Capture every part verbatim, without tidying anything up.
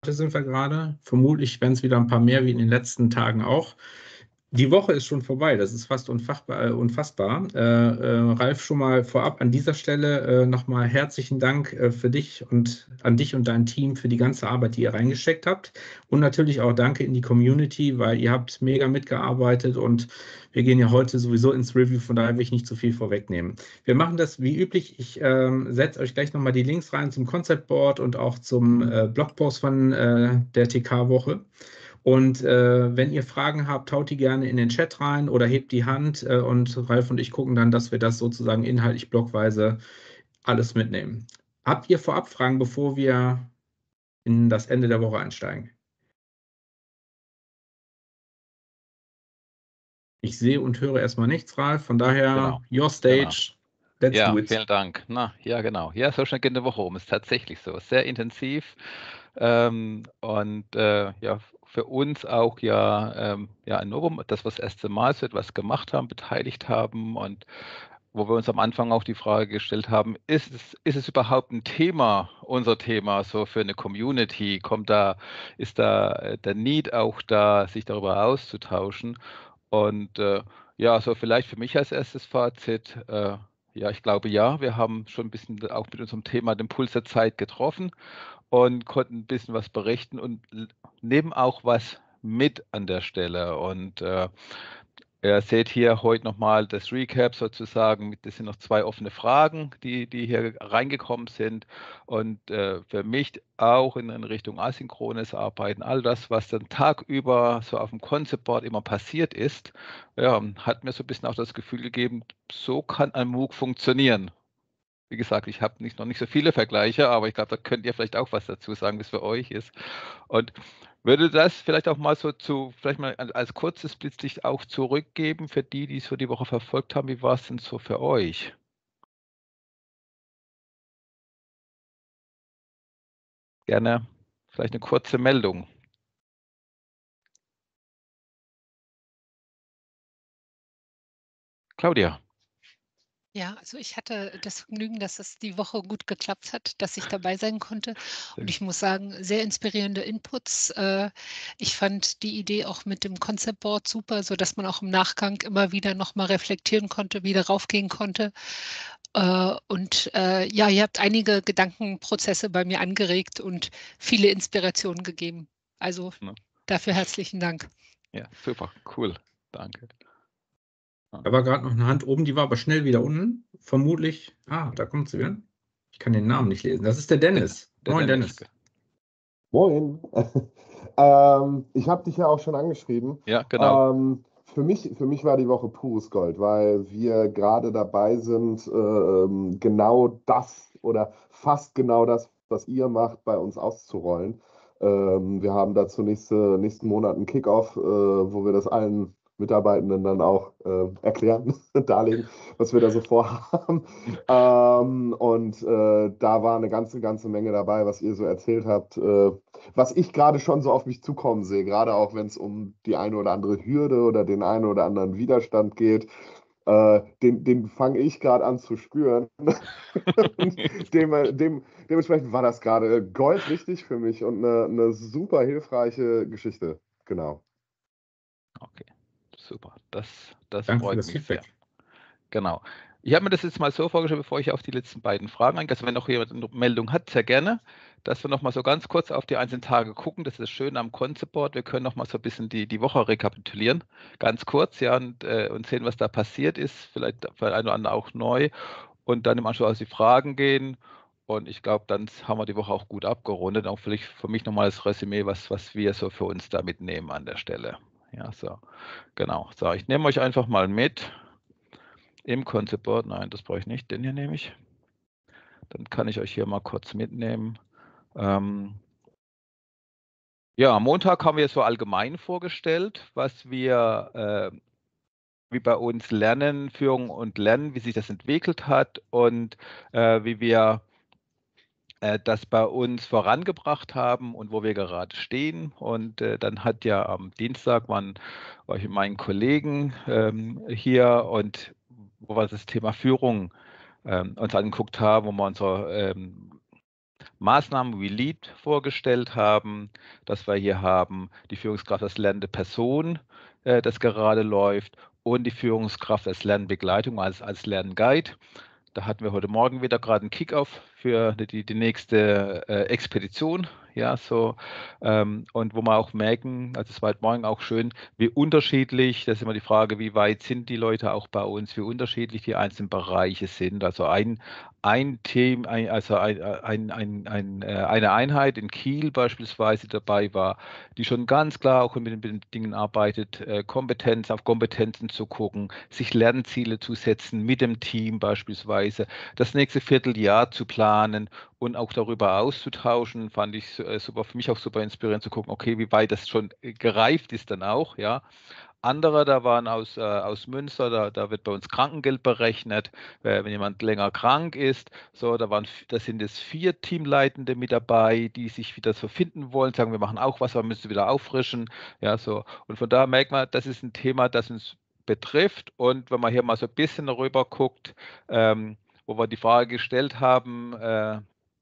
sind wir gerade. Vermutlich werden es wieder ein paar mehr wie in den letzten Tagen auch. Die Woche ist schon vorbei, das ist fast unfassbar. Äh, unfassbar. Äh, äh, Ralf, schon mal vorab an dieser Stelle äh, nochmal herzlichen Dank äh, für dich und an dich und dein Team für die ganze Arbeit, die ihr reingesteckt habt. Und natürlich auch danke in die Community, weil ihr habt mega mitgearbeitet und wir gehen ja heute sowieso ins Review, von daher will ich nicht zu viel vorwegnehmen. Wir machen das wie üblich. Ich ähm, setze euch gleich nochmal die Links rein zum Concept Board und auch zum äh, Blogpost von äh, der T K-Woche. Und äh, wenn ihr Fragen habt, haut die gerne in den Chat rein oder hebt die Hand äh, und Ralf und ich gucken dann, dass wir das sozusagen inhaltlich blockweise alles mitnehmen. Habt ihr vorab Fragen, bevor wir in das Ende der Woche einsteigen? Ich sehe und höre erstmal nichts, Ralf. Von daher, Genau. your stage. Genau. Let's Ja, do it. vielen Dank. Na, ja, genau. Ja, so schnell geht eine Woche um. Ist tatsächlich so. Sehr intensiv. Ähm, und äh, ja, für uns auch ja, ähm, ja ein Novum, dass wir das erste Mal so etwas gemacht haben, beteiligt haben und wo wir uns am Anfang auch die Frage gestellt haben, ist es, ist es überhaupt ein Thema, unser Thema, so für eine Community? Kommt da, ist da äh, der Need auch da, sich darüber auszutauschen? Und äh, ja, so vielleicht für mich als erstes Fazit, äh, ja, ich glaube ja, wir haben schon ein bisschen auch mit unserem Thema den Puls der Zeit getroffen und konnten ein bisschen was berichten und l- nehmen auch was mit an der Stelle. Und äh, ihr seht hier heute nochmal das Recap sozusagen. Mit- Das sind noch zwei offene Fragen, die, die hier reingekommen sind. Und äh, für mich auch in, in Richtung asynchrones Arbeiten, all das, was dann tagüber so auf dem Concept Board immer passiert ist, ja, hat mir so ein bisschen auch das Gefühl gegeben, so kann ein MOOC funktionieren. Wie gesagt, ich habe nicht, noch nicht so viele Vergleiche, aber ich glaube, da könnt ihr vielleicht auch was dazu sagen, wie es für euch ist. Und würde das vielleicht auch mal so zu, vielleicht mal als als kurzes Blitzlicht auch zurückgeben für die, die es so die Woche verfolgt haben. Wie war es denn so für euch? Gerne vielleicht eine kurze Meldung. Claudia. Ja, also ich hatte das Vergnügen, dass es die Woche gut geklappt hat, dass ich dabei sein konnte. Und ich muss sagen, sehr inspirierende Inputs. Äh, Ich fand die Idee auch mit dem Concept Board super, sodass man auch im Nachgang immer wieder nochmal reflektieren konnte, wieder raufgehen konnte. Äh, Und äh, ja, ihr habt einige Gedankenprozesse bei mir angeregt und viele Inspirationen gegeben. Also Ne? dafür herzlichen Dank. Ja, super, cool. Danke. Da war gerade noch eine Hand oben, die war aber schnell wieder unten. Vermutlich. Ah, da kommt sie wieder. Ich kann den Namen nicht lesen. Das ist der Dennis. Der Moin, Dennis. Dennis. Moin. ähm, ich habe dich ja auch schon angeschrieben. Ja, genau. Ähm, für mich, für mich war die Woche pures Gold, weil wir gerade dabei sind, ähm, genau das oder fast genau das, was ihr macht, bei uns auszurollen. Ähm, wir haben dazu nächste, nächsten Monat einen Kickoff, äh, wo wir das allen Mitarbeitenden dann auch äh, erklären, darlegen, was wir da so vorhaben. Ähm, und äh, da war eine ganze, ganze Menge dabei, was ihr so erzählt habt, äh, was ich gerade schon so auf mich zukommen sehe, gerade auch wenn es um die eine oder andere Hürde oder den einen oder anderen Widerstand geht. Äh, den den fange ich gerade an zu spüren. Und dem, dem, dementsprechend war das gerade goldrichtig für mich und eine, eine super hilfreiche Geschichte. Genau. Okay, super. Das, das Danke für freut das mich sehr. Feedback. Genau. Ich habe mir das jetzt mal so vorgestellt, bevor ich auf die letzten beiden Fragen eingehe. Also wenn noch jemand eine Meldung hat, sehr gerne, dass wir noch mal so ganz kurz auf die einzelnen Tage gucken. Das ist das Schöne am Concept Board. Wir können noch mal so ein bisschen die, die Woche rekapitulieren, ganz kurz, ja, und, äh, und sehen, was da passiert ist. Vielleicht für einen oder anderen auch neu. Und dann im Anschluss auf die Fragen gehen. Und ich glaube, dann haben wir die Woche auch gut abgerundet. Auch vielleicht für mich nochmal das Resümee, was, was wir so für uns da mitnehmen an der Stelle. Ja, so. Genau. So, ich nehme euch einfach mal mit. Im Concept Board, nein, das brauche ich nicht, den hier nehme ich. Dann kann ich euch hier mal kurz mitnehmen. Ähm, ja, am Montag haben wir so allgemein vorgestellt, was wir, äh, wie bei uns Lernen, Führung und Lernen, wie sich das entwickelt hat und äh, wie wir äh, das bei uns vorangebracht haben und wo wir gerade stehen. Und äh, dann hat ja am Dienstag waren, war ich mit meinen Kollegen ähm, hier und wo wir das Thema Führung ähm, uns angeguckt haben, wo wir unsere ähm, Maßnahmen wie Lead vorgestellt haben, dass wir hier haben die Führungskraft als lernende Person, äh, das gerade läuft, und die Führungskraft als Lernbegleitung, als, als Lernguide. Da hatten wir heute Morgen wieder gerade einen Kickoff für die, die nächste äh, Expedition. Ja, so, ähm, und wo wir auch merken, also es war heute Morgen auch schön, wie unterschiedlich, das ist immer die Frage, wie weit sind die Leute auch bei uns, wie unterschiedlich die einzelnen Bereiche sind. Also ein, ein Thema, ein, also ein, ein, ein, ein, äh, eine Einheit in Kiel beispielsweise dabei war, die schon ganz klar auch mit den, mit den Dingen arbeitet, äh, Kompetenz auf Kompetenzen zu gucken, sich Lernziele zu setzen mit dem Team beispielsweise, das nächste Vierteljahr zu planen und auch darüber auszutauschen, fand ich äh, super, für mich auch super inspirierend zu gucken, okay, wie weit das schon äh, gereift ist dann auch, ja. Andere, da waren aus, äh, aus Münster, da, da wird bei uns Krankengeld berechnet, äh, wenn jemand länger krank ist. So, da, waren, da sind es vier Teamleitende mit dabei, die sich wieder so finden wollen, sagen, wir machen auch was, aber müssen wieder auffrischen. Ja, so. Und von daher merkt man, das ist ein Thema, das uns betrifft. Und wenn man hier mal so ein bisschen rüber guckt, ähm, wo wir die Frage gestellt haben, äh,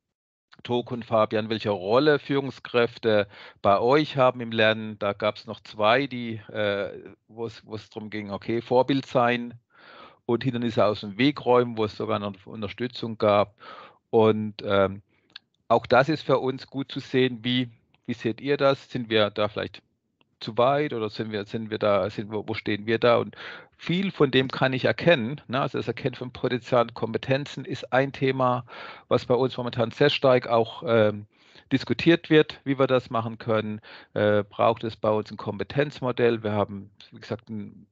Toke und Fabian, welche Rolle Führungskräfte bei euch haben im Lernen. Da gab es noch zwei, die, äh, wo es darum ging, okay, Vorbild sein und Hindernisse aus dem Weg räumen, wo es sogar noch Unterstützung gab. Und ähm, auch das ist für uns gut zu sehen. Wie, wie seht ihr das? Sind wir da vielleicht zu weit oder sind wir, sind wir da, sind wir, wo stehen wir da? Und viel von dem kann ich erkennen. Ne? Also das Erkennen von potenziellen Kompetenzen ist ein Thema, was bei uns momentan sehr stark auch ähm, diskutiert wird, wie wir das machen können. Äh, braucht es bei uns ein Kompetenzmodell? Wir haben, wie gesagt, ein,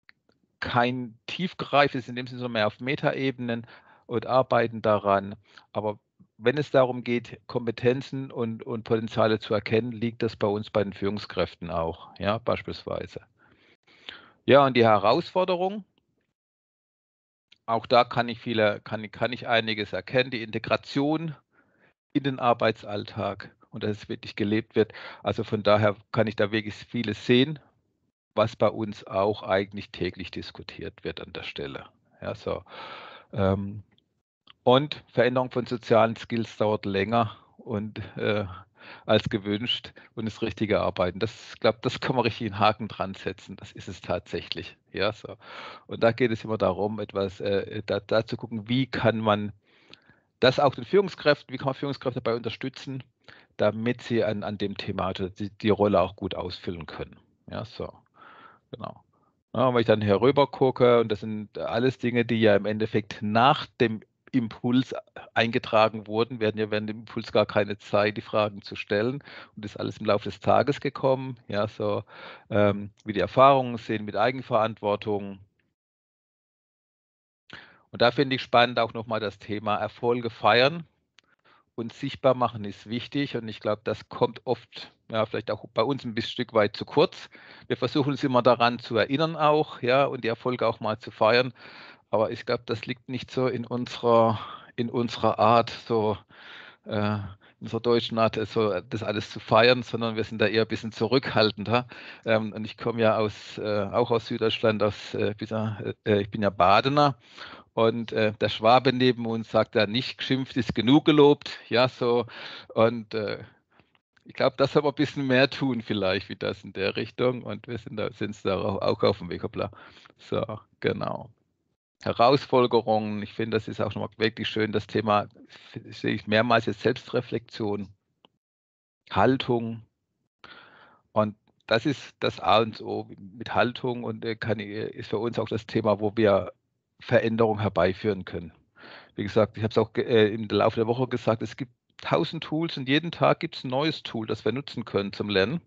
kein tiefgereiftes, in dem Sinne, sondern mehr auf Metaebenen und arbeiten daran. Aber wenn es darum geht, Kompetenzen und, und Potenziale zu erkennen, liegt das bei uns bei den Führungskräften auch, ja, beispielsweise. Ja, und die Herausforderung, auch da kann ich viele, kann, kann ich einiges erkennen, die Integration in den Arbeitsalltag und dass es wirklich gelebt wird. Also von daher kann ich da wirklich vieles sehen, was bei uns auch eigentlich täglich diskutiert wird an der Stelle. Ja, so. Ähm, Und Veränderung von sozialen Skills dauert länger und äh, als gewünscht und das richtige Arbeiten. Das, ich glaube, das kann man richtig einen Haken dran setzen. Das ist es tatsächlich. Ja, so. Und da geht es immer darum, etwas äh, da, da zu gucken, wie kann man das auch den Führungskräften, wie kann man Führungskräfte dabei unterstützen, damit sie an, an dem Thema die, die Rolle auch gut ausfüllen können. Ja, so. Genau. Ja, wenn ich dann herüber gucke, und das sind alles Dinge, die ja im Endeffekt nach dem Impuls eingetragen wurden, werden ja während dem Impuls gar keine Zeit, die Fragen zu stellen. Und das ist alles im Laufe des Tages gekommen. Ja, so ähm, wie die Erfahrungen sind mit Eigenverantwortung. Und da finde ich spannend auch nochmal das Thema Erfolge feiern und sichtbar machen ist wichtig. Und ich glaube, das kommt oft, ja, vielleicht auch bei uns ein bisschen Stück weit zu kurz. Wir versuchen uns immer daran zu erinnern auch, ja, und die Erfolge auch mal zu feiern. Aber ich glaube, das liegt nicht so in unserer, in unserer Art, so äh, in unserer deutschen Art, so das alles zu feiern, sondern wir sind da eher ein bisschen zurückhaltender. Ähm, und ich komme ja aus, äh, auch aus Süddeutschland, aus, äh, äh, ich bin ja Badener. Und äh, der Schwabe neben uns sagt ja, nicht geschimpft ist genug gelobt. Ja, so. Und äh, ich glaube, das soll man ein bisschen mehr tun, vielleicht, wie das in der Richtung. Und wir sind da, sind da auch, auch auf dem Weg. Hoppla. So, genau. Herausforderungen. Ich finde, das ist auch nochmal wirklich schön, das Thema, sehe ich mehrmals jetzt Selbstreflexion, Haltung. Und das ist das A und O mit Haltung und äh, kann, ist für uns auch das Thema, wo wir Veränderung herbeiführen können. Wie gesagt, ich habe es auch äh, im Laufe der Woche gesagt, es gibt tausend Tools und jeden Tag gibt es ein neues Tool, das wir nutzen können zum Lernen.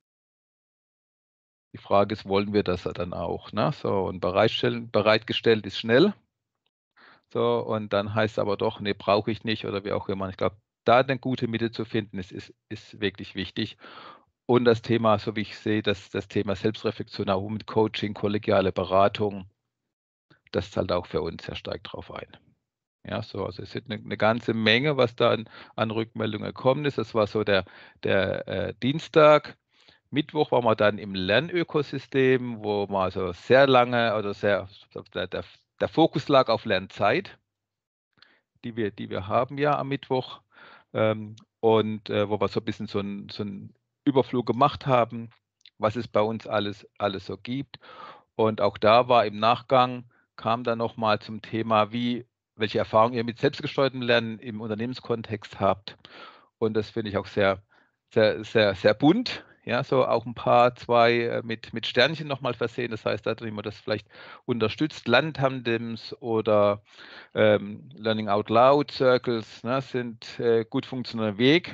Die Frage ist, wollen wir das dann auch? Ne? So, und bereitstellen, bereitgestellt ist schnell. So, und dann heißt es aber doch, nee, brauche ich nicht oder wie auch immer. Ich glaube, da eine gute Mitte zu finden, ist, ist, ist wirklich wichtig. Und das Thema, so wie ich sehe, das, das Thema Selbstreflexion auch mit Coaching, kollegiale Beratung, das zahlt auch für uns sehr stark drauf ein. Ja, so, also es ist eine, eine ganze Menge, was da an, an Rückmeldungen gekommen ist. Das war so der, der äh, Dienstag. Mittwoch waren wir dann im Lernökosystem, wo man also sehr lange oder sehr, der, der, der Fokus lag auf Lernzeit, die wir, die wir haben ja am Mittwoch. ähm, und äh, wo wir so ein bisschen so einen so einen Überflug gemacht haben, was es bei uns alles, alles so gibt. Und auch da war im Nachgang, kam dann nochmal zum Thema, wie, welche Erfahrungen ihr mit selbstgesteuertem Lernen im Unternehmenskontext habt. Und das finde ich auch sehr, sehr, sehr, sehr bunt. Ja, so auch ein paar, zwei äh, mit, mit Sternchen nochmal versehen. Das heißt, da, wie man das vielleicht unterstützt, Lerntandems oder ähm, Learning Out Loud Circles, ne, sind äh, gut funktionierender Weg.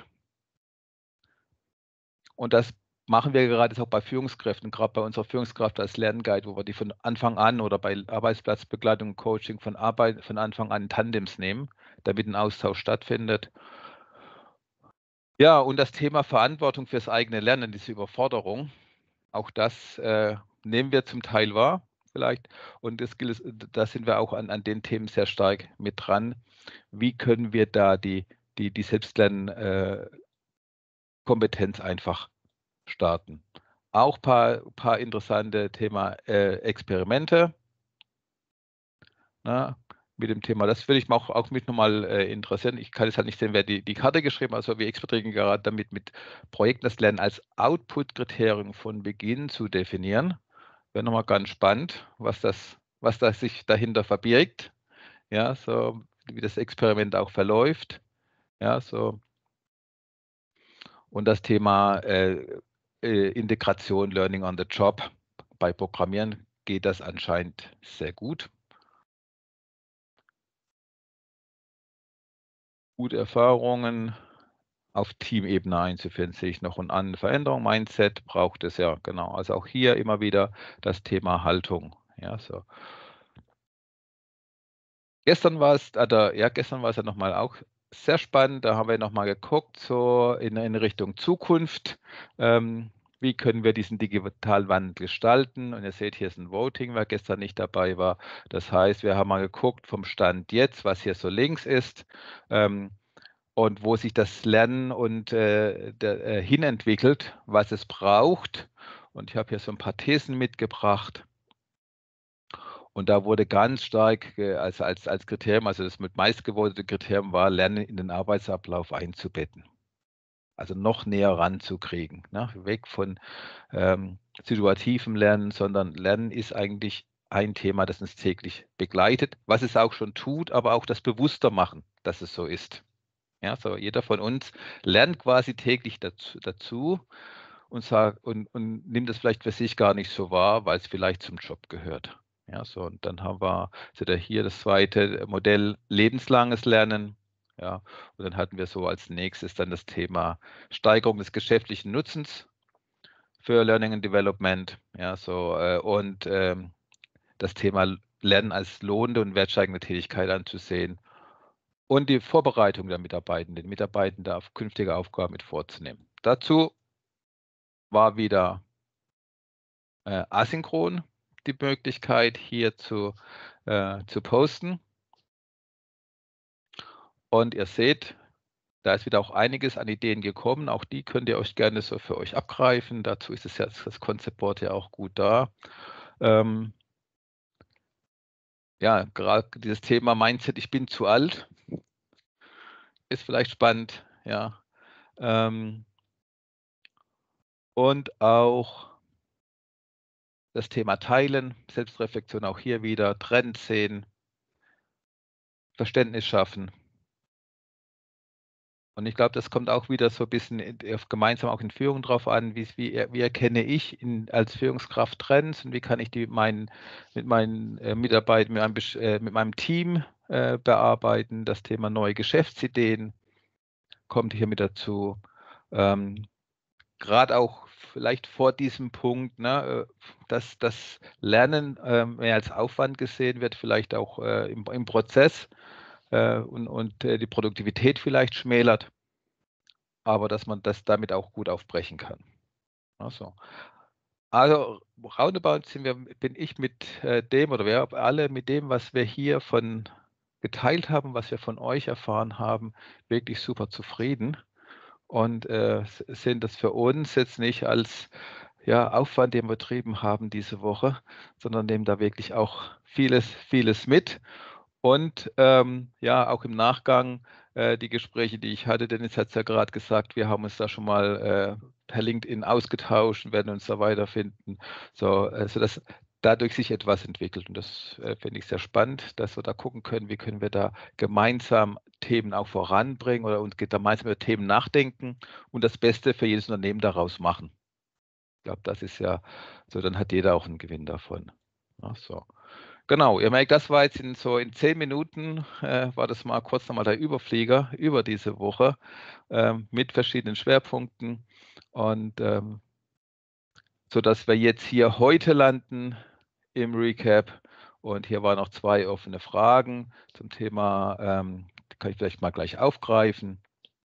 Und das machen wir gerade jetzt auch bei Führungskräften, gerade bei unserer Führungskraft als Lernguide, wo wir die von Anfang an oder bei Arbeitsplatzbegleitung und Coaching von Arbeit von Anfang an in Tandems nehmen, damit ein Austausch stattfindet. Ja, und das Thema Verantwortung fürs eigene Lernen, diese Überforderung, auch das äh, nehmen wir zum Teil wahr, vielleicht. Und das gilt, da sind wir auch an, an den Themen sehr stark mit dran. Wie können wir da die, die, die Selbstlernkompetenz äh, einfach starten? Auch ein paar, paar interessante Thema äh, Experimente. Na, mit dem Thema. Das würde ich auch, auch mit nochmal äh, interessieren. Ich kann jetzt halt nicht sehen, wer die, die Karte geschrieben hat. Also wir experimentieren gerade damit, mit Projekten das Lernen als Output-Kriterium von Beginn zu definieren. Wäre nochmal ganz spannend, was das, was da sich dahinter verbirgt. Ja, so wie das Experiment auch verläuft. Ja, so. Und das Thema äh, äh, Integration, Learning on the Job. Bei Programmieren geht das anscheinend sehr gut. Gute Erfahrungen auf Teamebene einzuführen, sehe ich noch. Und an Veränderung, Mindset braucht es ja, genau. Also auch hier immer wieder das Thema Haltung. Ja, so. Gestern war es, also, ja, gestern war es ja nochmal auch sehr spannend. Da haben wir nochmal geguckt, so in, in Richtung Zukunft. Ähm, wie können wir diesen Digitalwandel gestalten? Und ihr seht, hier ist ein Voting, wer gestern nicht dabei war. Das heißt, wir haben mal geguckt vom Stand jetzt, was hier so links ist. Ähm, und wo sich das Lernen und äh, der, äh, hinentwickelt, was es braucht. Und ich habe hier so ein paar Thesen mitgebracht. Und da wurde ganz stark äh, als, als, als Kriterium, also das mit meistgewotete Kriterium war, Lernen in den Arbeitsablauf einzubetten. Also noch näher ranzukriegen. Ne? Weg von ähm, situativem Lernen, sondern Lernen ist eigentlich ein Thema, das uns täglich begleitet, was es auch schon tut, aber auch das bewusster machen, dass es so ist. Ja, so jeder von uns lernt quasi täglich dazu, dazu und, sagt, und, und nimmt es vielleicht für sich gar nicht so wahr, weil es vielleicht zum Job gehört. Ja, so, und dann haben wir so der, hier das zweite Modell lebenslanges Lernen. Ja, und dann hatten wir so als nächstes dann das Thema Steigerung des geschäftlichen Nutzens für Learning and Development. Ja, so, äh, und ähm, das Thema Lernen als lohnende und wertsteigende Tätigkeit anzusehen. Und die Vorbereitung der Mitarbeitenden, Mitarbeitende auf künftige Aufgaben mit vorzunehmen. Dazu war wieder äh, asynchron die Möglichkeit, hier zu, äh, zu posten. Und ihr seht, da ist wieder auch einiges an Ideen gekommen. Auch die könnt ihr euch gerne so für euch abgreifen. Dazu ist es jetzt das Konzeptboard ja auch gut da. Ähm, ja, gerade dieses Thema Mindset, ich bin zu alt, ist vielleicht spannend. Ja. Ähm, und auch das Thema Teilen, Selbstreflexion auch hier wieder, Trends sehen, Verständnis schaffen. Und ich glaube, das kommt auch wieder so ein bisschen in, gemeinsam auch in Führung drauf an, wie, wie, wie erkenne ich in, als Führungskraft Trends und wie kann ich die mein, mit meinen äh, Mitarbeitern, mit meinem, äh, mit meinem Team äh, bearbeiten. Das Thema neue Geschäftsideen kommt hier mit dazu. Ähm, Gerade auch vielleicht vor diesem Punkt, ne, dass das Lernen äh, mehr als Aufwand gesehen wird, vielleicht auch äh, im, im Prozess äh, und, und äh, die Produktivität vielleicht schmälert, aber dass man das damit auch gut aufbrechen kann. Also, also roundabout sind wir, bin ich mit äh, dem oder wir alle mit dem, was wir hier von geteilt haben, was wir von euch erfahren haben, wirklich super zufrieden. Und äh, sehen das für uns jetzt nicht als ja, Aufwand, den wir betrieben haben diese Woche, sondern nehmen da wirklich auch vieles, vieles mit. Und ähm, ja, auch im Nachgang äh, die Gespräche, die ich hatte. Dennis hat es ja gerade gesagt, wir haben uns da schon mal äh, per LinkedIn ausgetauscht und werden uns da weiterfinden, so, äh, sodass dadurch sich etwas entwickelt. Und das äh, finde ich sehr spannend, dass wir da gucken können, wie können wir da gemeinsam Themen auch voranbringen oder uns gemeinsam über Themen nachdenken und das Beste für jedes Unternehmen daraus machen. Ich glaube, das ist ja so, dann hat jeder auch einen Gewinn davon. Ja, so. Genau, ihr merkt, das war jetzt in so in zehn Minuten, äh, war das mal kurz nochmal der Überflieger über diese Woche ähm, mit verschiedenen Schwerpunkten und ähm, so dass wir jetzt hier heute landen im Recap und hier waren noch zwei offene Fragen zum Thema, ähm, die kann ich vielleicht mal gleich aufgreifen.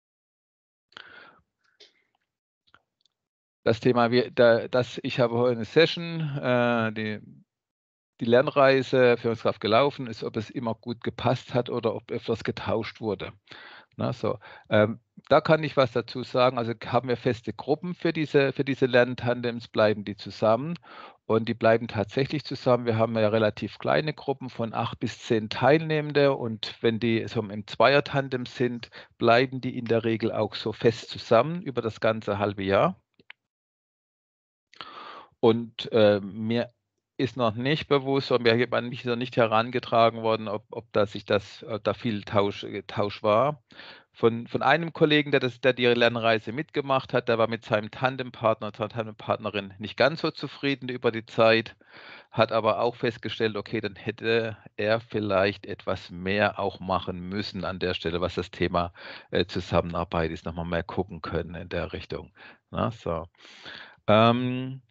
Das Thema, wir, da, das, ich habe heute eine Session, äh, die die Lernreise Führungskraft gelaufen ist, ob es immer gut gepasst hat oder ob öfters getauscht wurde. Na, so. Ähm, da kann ich was dazu sagen. Also haben wir feste Gruppen für diese, für diese Lerntandems, bleiben die zusammen und die bleiben tatsächlich zusammen. Wir haben ja relativ kleine Gruppen von acht bis zehn Teilnehmende und wenn die so im Zweier-Tandem sind, bleiben die in der Regel auch so fest zusammen über das ganze halbe Jahr. Und äh, mir ist noch nicht bewusst, und mir an mich ist noch nicht herangetragen worden, ob, ob da sich das, ob da viel Tausch, Tausch war. Von, von einem Kollegen, der, das, der die Lernreise mitgemacht hat, der war mit seinem Tandempartner, seiner Tandempartnerin nicht ganz so zufrieden über die Zeit, hat aber auch festgestellt, okay, dann hätte er vielleicht etwas mehr auch machen müssen an der Stelle, was das Thema äh, Zusammenarbeit ist, nochmal mehr gucken können in der Richtung. Na, so. Ähm,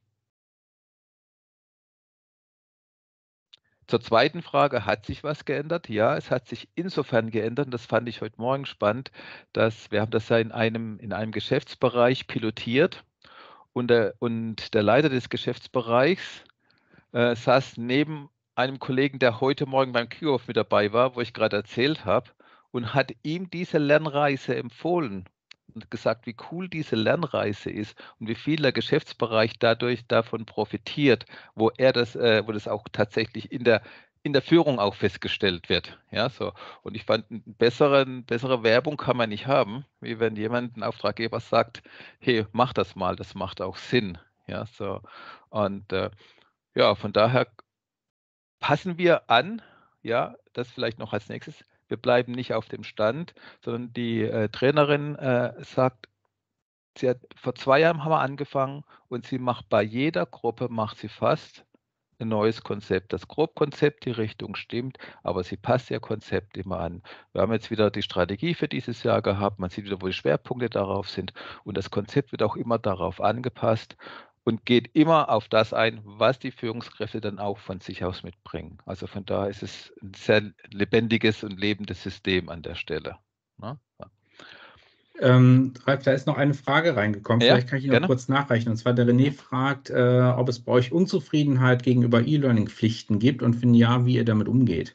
Zur zweiten Frage, hat sich was geändert? Ja, es hat sich insofern geändert, und das fand ich heute Morgen spannend, dass wir haben das ja in einem, in einem Geschäftsbereich pilotiert und der, und der Leiter des Geschäftsbereichs äh, saß neben einem Kollegen, der heute Morgen beim Kickoff mit dabei war, wo ich gerade erzählt habe, und hat ihm diese Lernreise empfohlen und gesagt, wie cool diese Lernreise ist und wie viel der Geschäftsbereich dadurch davon profitiert, wo er das, äh, wo das auch tatsächlich in der in der Führung auch festgestellt wird. Ja, so. Und ich fand, eine bessere, bessere Werbung kann man nicht haben, wie wenn jemand, ein Auftraggeber sagt, hey, mach das mal, das macht auch Sinn. Ja, so. Und äh, ja, von daher passen wir an, ja, das vielleicht noch als nächstes. Wir bleiben nicht auf dem Stand, sondern die äh, Trainerin äh, sagt, sie hat vor zwei Jahren haben wir angefangen und sie macht bei jeder Gruppe, macht sie fast ein neues Konzept. Das Grobkonzept, die Richtung stimmt, aber sie passt ihr Konzept immer an. Wir haben jetzt wieder die Strategie für dieses Jahr gehabt, man sieht wieder, wo die Schwerpunkte darauf sind und das Konzept wird auch immer darauf angepasst und geht immer auf das ein, was die Führungskräfte dann auch von sich aus mitbringen. Also von daher ist es ein sehr lebendiges und lebendes System an der Stelle. Ne? Ja. Ähm, Ralf, da ist noch eine Frage reingekommen. Ja, Vielleicht kann ich noch gerne. kurz nachreichen. Und zwar der René fragt, äh, ob es bei euch Unzufriedenheit gegenüber E-Learning-Pflichten gibt und wenn ja, wie ihr damit umgeht.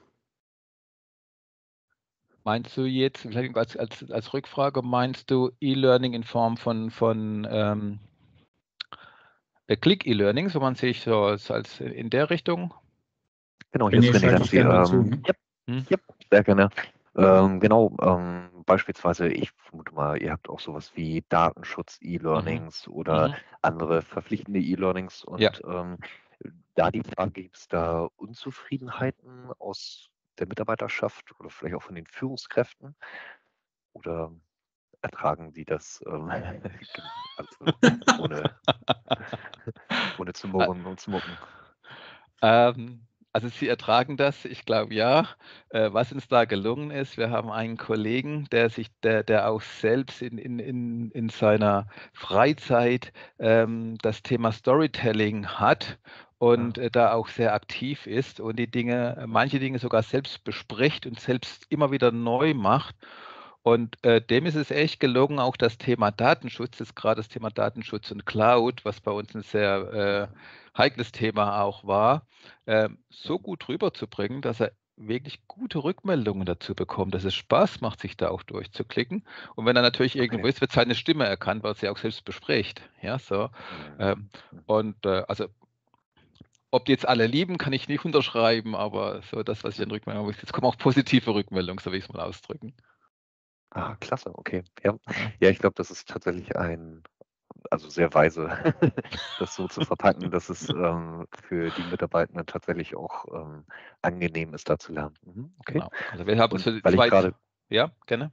Meinst du jetzt, vielleicht als, als, als Rückfrage, meinst du E-Learning in Form von, von ähm, Click-E-Learning, wo man sich so als, als in der Richtung? Genau, hier René, ist René schalte ich Ramsey. gerne dazu. Ähm, Ne? ja, Hm? ja, sehr gerne. Ähm, genau, ähm, beispielsweise, ich vermute mal, ihr habt auch sowas wie Datenschutz-E-Learnings oder Mhm. andere verpflichtende E-Learnings. Und Ja. ähm, da die Frage, gibt es da Unzufriedenheiten aus der Mitarbeiterschaft oder vielleicht auch von den Führungskräften? Oder ertragen die das ähm, also ohne, ohne zu murren und zu mucken? Ähm, also Sie ertragen das, ich glaube ja. Äh, was uns da gelungen ist, wir haben einen Kollegen, der sich, der, der auch selbst in, in, in, in seiner Freizeit ähm, das Thema Storytelling hat und äh, da auch sehr aktiv ist und die Dinge, manche Dinge sogar selbst bespricht und selbst immer wieder neu macht. Und äh, dem ist es echt gelungen, auch das Thema Datenschutz, das ist gerade das Thema Datenschutz und Cloud, was bei uns ein sehr äh, heikles Thema auch war, äh, so gut rüberzubringen, dass er wirklich gute Rückmeldungen dazu bekommt, dass es Spaß macht, sich da auch durchzuklicken. Und wenn er natürlich Okay. irgendwo ist, wird seine Stimme erkannt, weil sie auch selbst bespricht. Ja, so. Ähm, und äh, also ob die jetzt alle lieben, kann ich nicht unterschreiben, aber so das, was ich an Rückmeldungen habe, jetzt kommen auch positive Rückmeldungen, so will ich es mal ausdrücken. Ah, klasse, okay. Ja, ja ich glaube, das ist tatsächlich ein, also sehr weise, das so zu verpacken, dass es ähm, für die Mitarbeitenden tatsächlich auch ähm, angenehm ist, da zu lernen. Mhm, okay. Genau. Also wir haben Und so weil ich zwei, gerade ja, gerne.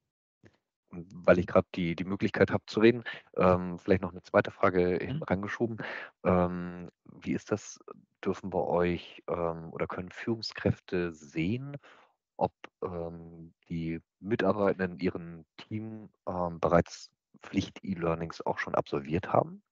weil ich gerade die, die Möglichkeit habe zu reden, ähm, vielleicht noch eine zweite Frage hinten Mhm. rangeschoben. Ähm, wie ist das? Dürfen bei euch ähm, oder können Führungskräfte sehen, ob ähm, die Mitarbeitenden in ihrem Team ähm, bereits Pflicht-E-Learnings auch schon absolviert haben?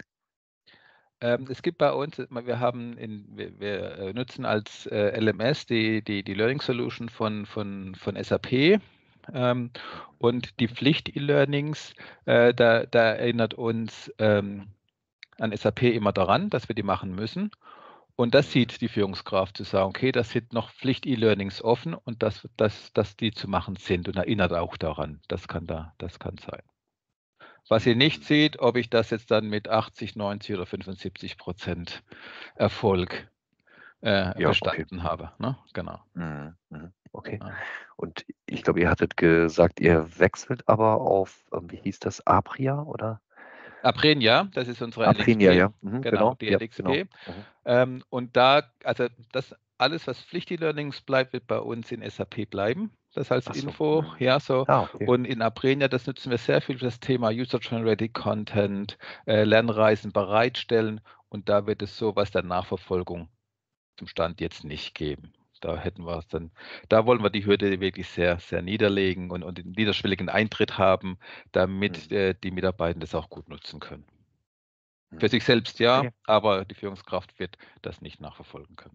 Ähm, es gibt bei uns, wir haben in, wir, wir äh, nutzen als äh, L M S die, die, die Learning Solution von, von, von S A P. Ähm, und die Pflicht-E-Learnings, äh, da, da erinnert uns ähm, an S A P immer daran, dass wir die machen müssen. Und das sieht die Führungskraft zu sagen, okay, das sind noch Pflicht-E-Learnings offen und dass, dass, dass die zu machen sind und erinnert auch daran. Das kann da, das kann sein. Was ihr nicht seht, ob ich das jetzt dann mit achtzig, neunzig oder fünfundsiebzig Prozent Erfolg äh, Ja, okay. bestanden habe. Ne? Genau. Mhm, mhm, okay. Ja. Und ich glaube, ihr hattet gesagt, ihr wechselt aber auf, ähm, wie hieß das, Apria oder? Aprenia, das ist unsere Aprenia, L X P. ja. Mhm, Genau, genau. die Ja, genau. L X P. Mhm. Ähm, und da, also das alles, was Pflicht-E-Learnings bleibt, wird bei uns in S A P bleiben. Das als Ach so. Info, Mhm. ja, so. Ah, okay. Und in Aprenia, das nutzen wir sehr viel für das Thema User-Generated Content, äh, Lernreisen bereitstellen. Und da wird es sowas der Nachverfolgung zum Stand jetzt nicht geben. Da hätten wir es dann, da wollen wir die Hürde wirklich sehr, sehr niederlegen und, und den niederschwelligen Eintritt haben, damit Mhm. äh, die Mitarbeiter das auch gut nutzen können. Für Mhm. sich selbst ja, Okay. aber die Führungskraft wird das nicht nachverfolgen können.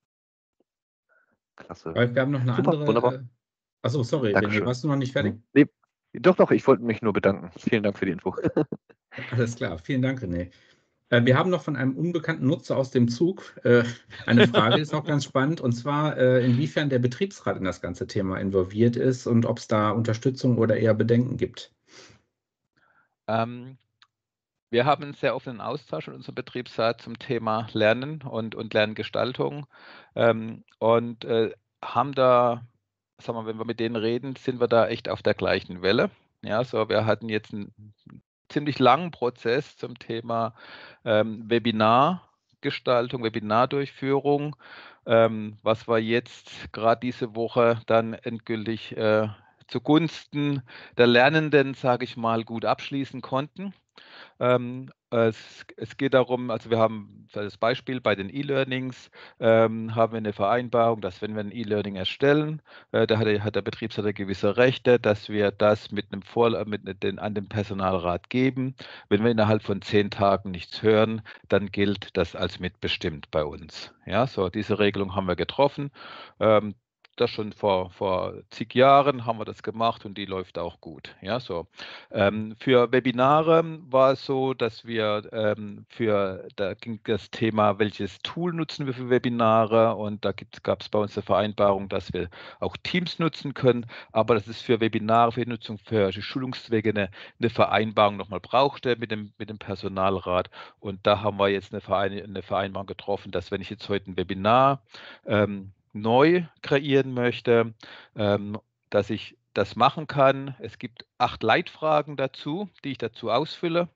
Klasse. Weil wir haben noch eine Super, wunderbar. andere. Äh, achso, sorry, René, Dankeschön. warst du noch nicht fertig? Mhm. Nee, doch, doch, ich wollte mich nur bedanken. Vielen Dank für die Info. Alles klar, vielen Dank, René. Äh, wir haben noch von einem unbekannten Nutzer aus dem Zug äh, eine Frage, ist auch ganz spannend, und zwar, äh, inwiefern der Betriebsrat in das ganze Thema involviert ist und ob es da Unterstützung oder eher Bedenken gibt. Ähm, wir haben einen sehr offenen Austausch in unserem Betriebsrat zum Thema Lernen und, und Lerngestaltung ähm, und äh, haben da, sagen wir, wenn wir mit denen reden, sind wir da echt auf der gleichen Welle. Ja, so wir hatten jetzt einen ziemlich langen Prozess zum Thema ähm, Webinargestaltung, Webinardurchführung, ähm, was wir jetzt gerade diese Woche dann endgültig äh, zugunsten der Lernenden, sage ich mal, gut abschließen konnten. Ähm, es, es geht darum, also wir haben das Beispiel bei den E-Learnings, ähm, haben wir eine Vereinbarung, dass wenn wir ein E-Learning erstellen, äh, da hat der, hat der Betriebsrat gewisse Rechte, dass wir das mit einem Vor mit den, an den Personalrat geben. Wenn wir innerhalb von zehn Tagen nichts hören, dann gilt das als mitbestimmt bei uns. Ja, so diese Regelung haben wir getroffen. Ähm, das schon vor, vor zig Jahren haben wir das gemacht und die läuft auch gut. Ja, so. Ähm, für Webinare war es so, dass wir ähm, für, da ging das Thema, welches Tool nutzen wir für Webinare, und da gab es bei uns eine Vereinbarung, dass wir auch Teams nutzen können, aber dass es für Webinare, für die Nutzung für die Schulungszwecke eine, eine Vereinbarung nochmal brauchte mit dem, mit dem Personalrat, und da haben wir jetzt eine, Verein, eine Vereinbarung getroffen, dass wenn ich jetzt heute ein Webinar ähm, neu kreieren möchte, ähm, dass ich das machen kann. Es gibt acht Leitfragen dazu, die ich dazu ausfülle.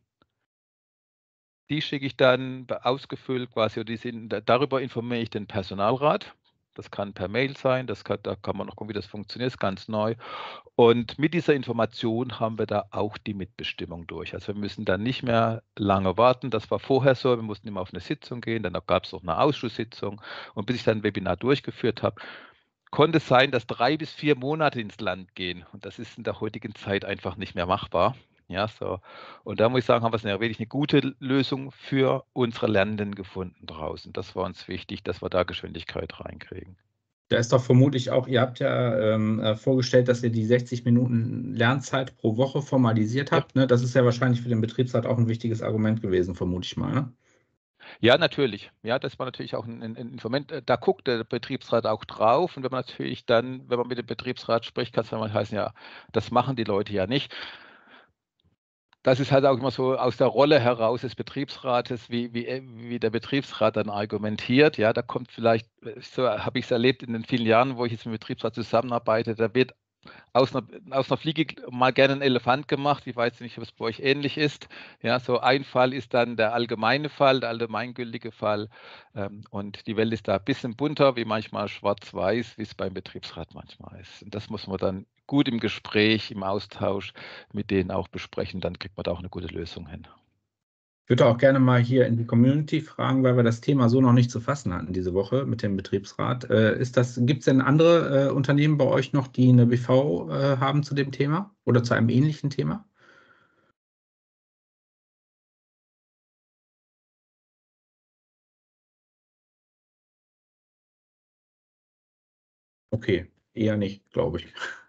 Die schicke ich dann ausgefüllt quasi, die sind, darüber informiere ich den Personalrat. Das kann per Mail sein, das kann, da kann man noch gucken, wie das funktioniert, ist ganz neu. Und mit dieser Information haben wir da auch die Mitbestimmung durch. Also wir müssen dann nicht mehr lange warten. Das war vorher so, wir mussten immer auf eine Sitzung gehen, dann gab es noch eine Ausschusssitzung, und bis ich dann ein Webinar durchgeführt habe, konnte es sein, dass drei bis vier Monate ins Land gehen. Und das ist in der heutigen Zeit einfach nicht mehr machbar. Ja, so. Und da muss ich sagen, haben wir eine, wirklich eine gute Lösung für unsere Lernenden gefunden draußen. Das war uns wichtig, dass wir da Geschwindigkeit reinkriegen. Da ist doch vermutlich auch, ihr habt ja ähm, äh, vorgestellt, dass ihr die sechzig Minuten Lernzeit pro Woche formalisiert Ja. habt. Ne? Das ist ja wahrscheinlich für den Betriebsrat auch ein wichtiges Argument gewesen, vermute ich mal. Ne? Ja, natürlich. Ja, das war natürlich auch ein, ein Instrument. Da guckt der Betriebsrat auch drauf. Und wenn man natürlich dann, wenn man mit dem Betriebsrat spricht, kann es dann mal heißen, ja, das machen die Leute ja nicht. Das ist halt auch immer so aus der Rolle heraus des Betriebsrates, wie, wie, wie der Betriebsrat dann argumentiert. Ja, da kommt vielleicht, so habe ich es erlebt in den vielen Jahren, wo ich jetzt mit dem Betriebsrat zusammenarbeite, da wird aus einer, aus einer Fliege mal gerne einen Elefant gemacht. Ich weiß nicht, ob es bei euch ähnlich ist. Ja, so ein Fall ist dann der allgemeine Fall, der allgemeingültige Fall. Ähm, und die Welt ist da ein bisschen bunter, wie manchmal schwarz-weiß, wie es beim Betriebsrat manchmal ist. Und das muss man dann gut im Gespräch, im Austausch mit denen auch besprechen. Dann kriegt man da auch eine gute Lösung hin. Ich würde auch gerne mal hier in die Community fragen, weil wir das Thema so noch nicht zu fassen hatten diese Woche mit dem Betriebsrat. Äh, ist das, gibt es denn andere äh, Unternehmen bei euch noch, die eine B V äh, haben zu dem Thema oder zu einem ähnlichen Thema? Okay, eher nicht, glaube ich.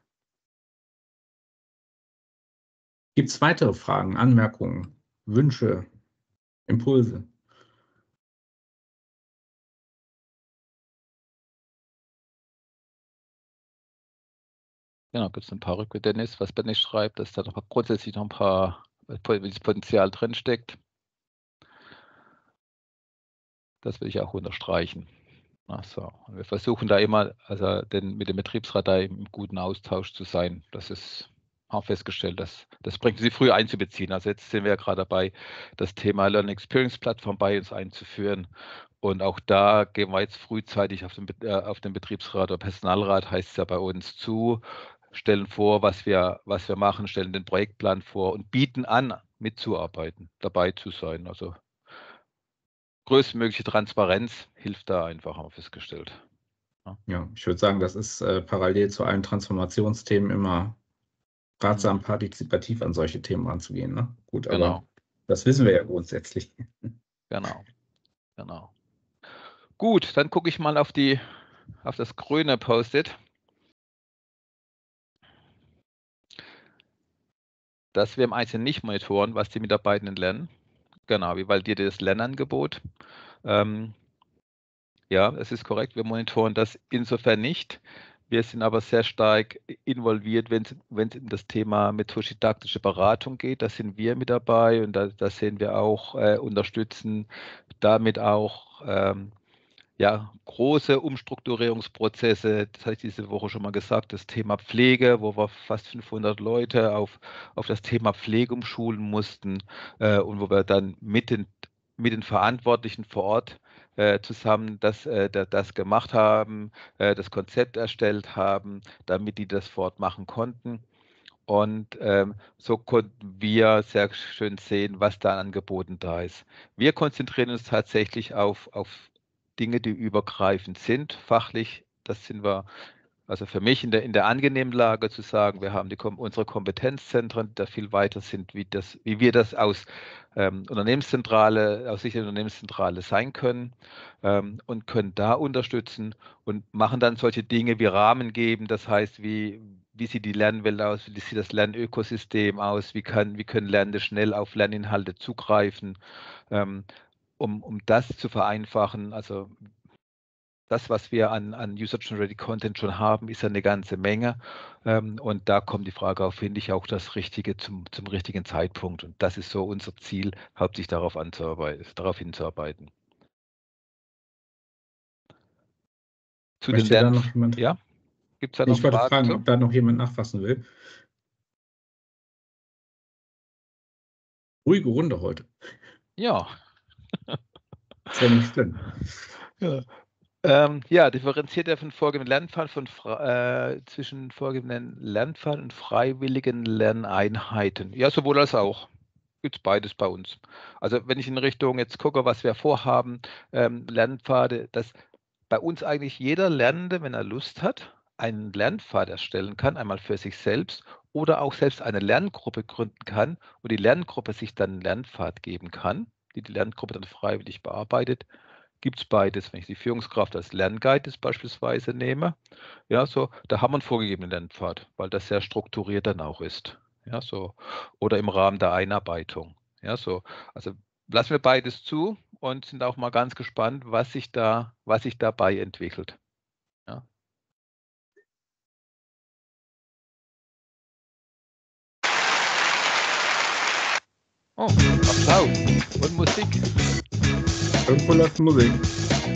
Gibt es weitere Fragen, Anmerkungen, Wünsche, Impulse? Genau, gibt es ein paar Rücke, Dennis, was Dennis schreibt, dass da noch grundsätzlich noch ein paar Potenzial drinsteckt. Das will ich auch unterstreichen. Ach so. Und wir versuchen da immer, also den, mit dem Betriebsrat da im guten Austausch zu sein. Das ist auch festgestellt, dass das bringt sie früh einzubeziehen. Also jetzt sind wir ja gerade dabei, das Thema Learning Experience Plattform bei uns einzuführen. Und auch da gehen wir jetzt frühzeitig auf den, äh, auf den Betriebsrat oder Personalrat, heißt es ja bei uns, zu, stellen vor, was wir, was wir machen, stellen den Projektplan vor und bieten an, mitzuarbeiten, dabei zu sein. Also größtmögliche Transparenz hilft da einfach, haben wir festgestellt. Ja, ja, ich würde sagen, das ist äh, parallel zu allen Transformationsthemen immer ratsam, mhm. partizipativ an solche Themen ranzugehen. Ne? Gut, aber genau. Das wissen wir ja grundsätzlich. Genau, genau. Gut, dann gucke ich mal auf, die, auf das grüne Post-it. Dass wir im Einzelnen nicht monitoren, was die Mitarbeitenden lernen. Genau, wie validiertes Lernangebot. Ähm, ja, es ist korrekt, wir monitoren das insofern nicht. Wir sind aber sehr stark involviert, wenn es um das Thema methodisch-didaktische Beratung geht. Da sind wir mit dabei und da, da sehen wir auch, äh, unterstützen damit auch ähm, ja, große Umstrukturierungsprozesse. Das habe ich diese Woche schon mal gesagt, das Thema Pflege, wo wir fast fünfhundert Leute auf, auf das Thema Pflege umschulen mussten äh, und wo wir dann mit den, mit den Verantwortlichen vor Ort äh, zusammen das, äh, das gemacht haben, äh, das Konzept erstellt haben, damit die das vor Ort machen konnten. Und ähm, so konnten wir sehr schön sehen, was da an Angeboten da ist. Wir konzentrieren uns tatsächlich auf, auf Dinge, die übergreifend sind, fachlich. Das sind wir, also für mich in der, in der angenehmen Lage zu sagen, wir haben die, unsere Kompetenzzentren, die da viel weiter sind, wie, das, wie wir das aus ähm, Unternehmenszentrale, aus Sicht der Unternehmenszentrale sein können ähm, und können da unterstützen und machen dann solche Dinge wie Rahmen geben, das heißt, wie, wie sieht die Lernwelt aus, wie sieht das Lernökosystem aus, wie, kann, wie können Lernende schnell auf Lerninhalte zugreifen, ähm, um, um das zu vereinfachen. Also das, was wir an, an User-Generated Content schon haben, ist ja eine ganze Menge. Ähm, und da kommt die Frage auf, finde ich auch das Richtige zum, zum richtigen Zeitpunkt. Und das ist so unser Ziel, hauptsächlich darauf, anzuarbeiten, darauf hinzuarbeiten. Zu Möchte den da noch jemand? Ja? Gibt's da noch ich wollte Fragen fragen, zu? ob da noch jemand nachfassen will. Ruhige Runde heute. Ja. Ist ja nicht schlimm. Ja. Ähm, ja, differenziert er von vorgegebenen Lernpfaden von, äh, zwischen vorgegebenen Lernpfaden und freiwilligen Lerneinheiten. Ja, sowohl als auch. Gibt es beides bei uns. Also wenn ich in Richtung jetzt gucke, was wir vorhaben, ähm, Lernpfade, dass bei uns eigentlich jeder Lernende, wenn er Lust hat, einen Lernpfad erstellen kann, einmal für sich selbst oder auch selbst eine Lerngruppe gründen kann, wo die Lerngruppe sich dann einen Lernpfad geben kann, die die Lerngruppe dann freiwillig bearbeitet. Gibt es beides. Wenn ich die Führungskraft als Lernguide beispielsweise nehme, ja, so, da haben wir einen vorgegebenen Lernpfad, weil das sehr strukturiert dann auch ist. Ja, so. Oder im Rahmen der Einarbeitung. Ja, so. Also lassen wir beides zu und sind auch mal ganz gespannt, was sich da, was sich dabei entwickelt. Ja. Oh, Applaus und Musik. Irgendwo läuft Musik.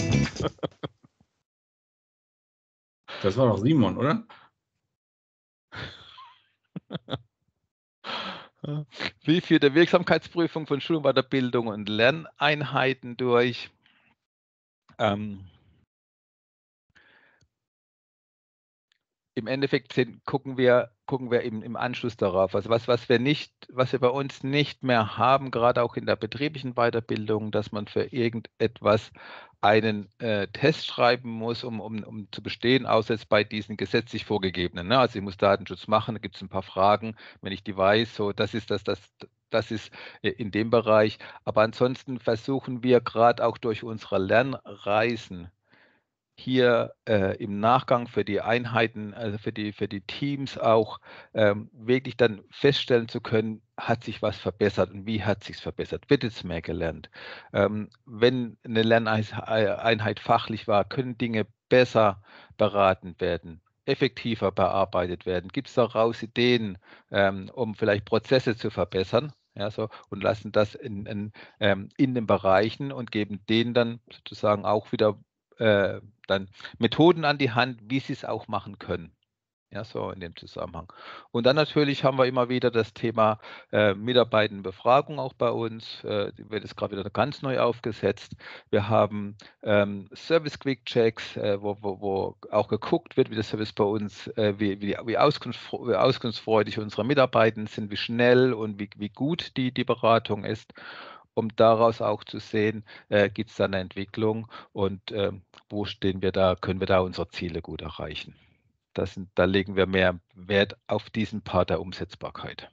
Das war doch Simon, oder? Wie führt der Wirksamkeitsprüfung von Schul- und Weiterbildung und Lerneinheiten durch? Ähm, Im Endeffekt sind, gucken wir, gucken wir im, im Anschluss darauf. Also was, was wir nicht, was wir bei uns nicht mehr haben, gerade auch in der betrieblichen Weiterbildung, dass man für irgendetwas einen äh, Test schreiben muss, um, um, um zu bestehen, außer jetzt bei diesen gesetzlich vorgegebenen. Ne? Also ich muss Datenschutz machen, da gibt es ein paar Fragen, wenn ich die weiß, so das ist das, das, das ist in dem Bereich. Aber ansonsten versuchen wir gerade auch durch unsere Lernreisen hier äh, im Nachgang für die Einheiten, also für die, für die Teams auch ähm, wirklich dann feststellen zu können, hat sich was verbessert und wie hat sich es verbessert, wird jetzt mehr gelernt. Ähm, wenn eine Lerneinheit fachlich war, können Dinge besser beraten werden, effektiver bearbeitet werden. Gibt es daraus Ideen, ähm, um vielleicht Prozesse zu verbessern? Ja, so, und lassen das in, in, ähm, in den Bereichen und geben denen dann sozusagen auch wieder äh, dann Methoden an die Hand, wie sie es auch machen können. Ja, so in dem Zusammenhang. Und dann natürlich haben wir immer wieder das Thema äh, Mitarbeitendenbefragung auch bei uns. Äh, die wird jetzt gerade wieder ganz neu aufgesetzt. Wir haben ähm, Service-Quick-Checks, äh, wo, wo, wo auch geguckt wird, wie der Service bei uns, äh, wie, wie, wie, auskunfts wie auskunftsfreudig unsere Mitarbeiter sind, wie schnell und wie, wie gut die, die Beratung ist, um daraus auch zu sehen, äh, gibt es da eine Entwicklung und äh, wo stehen wir da, können wir da unsere Ziele gut erreichen. Das sind, da legen wir mehr Wert auf diesen Part der Umsetzbarkeit.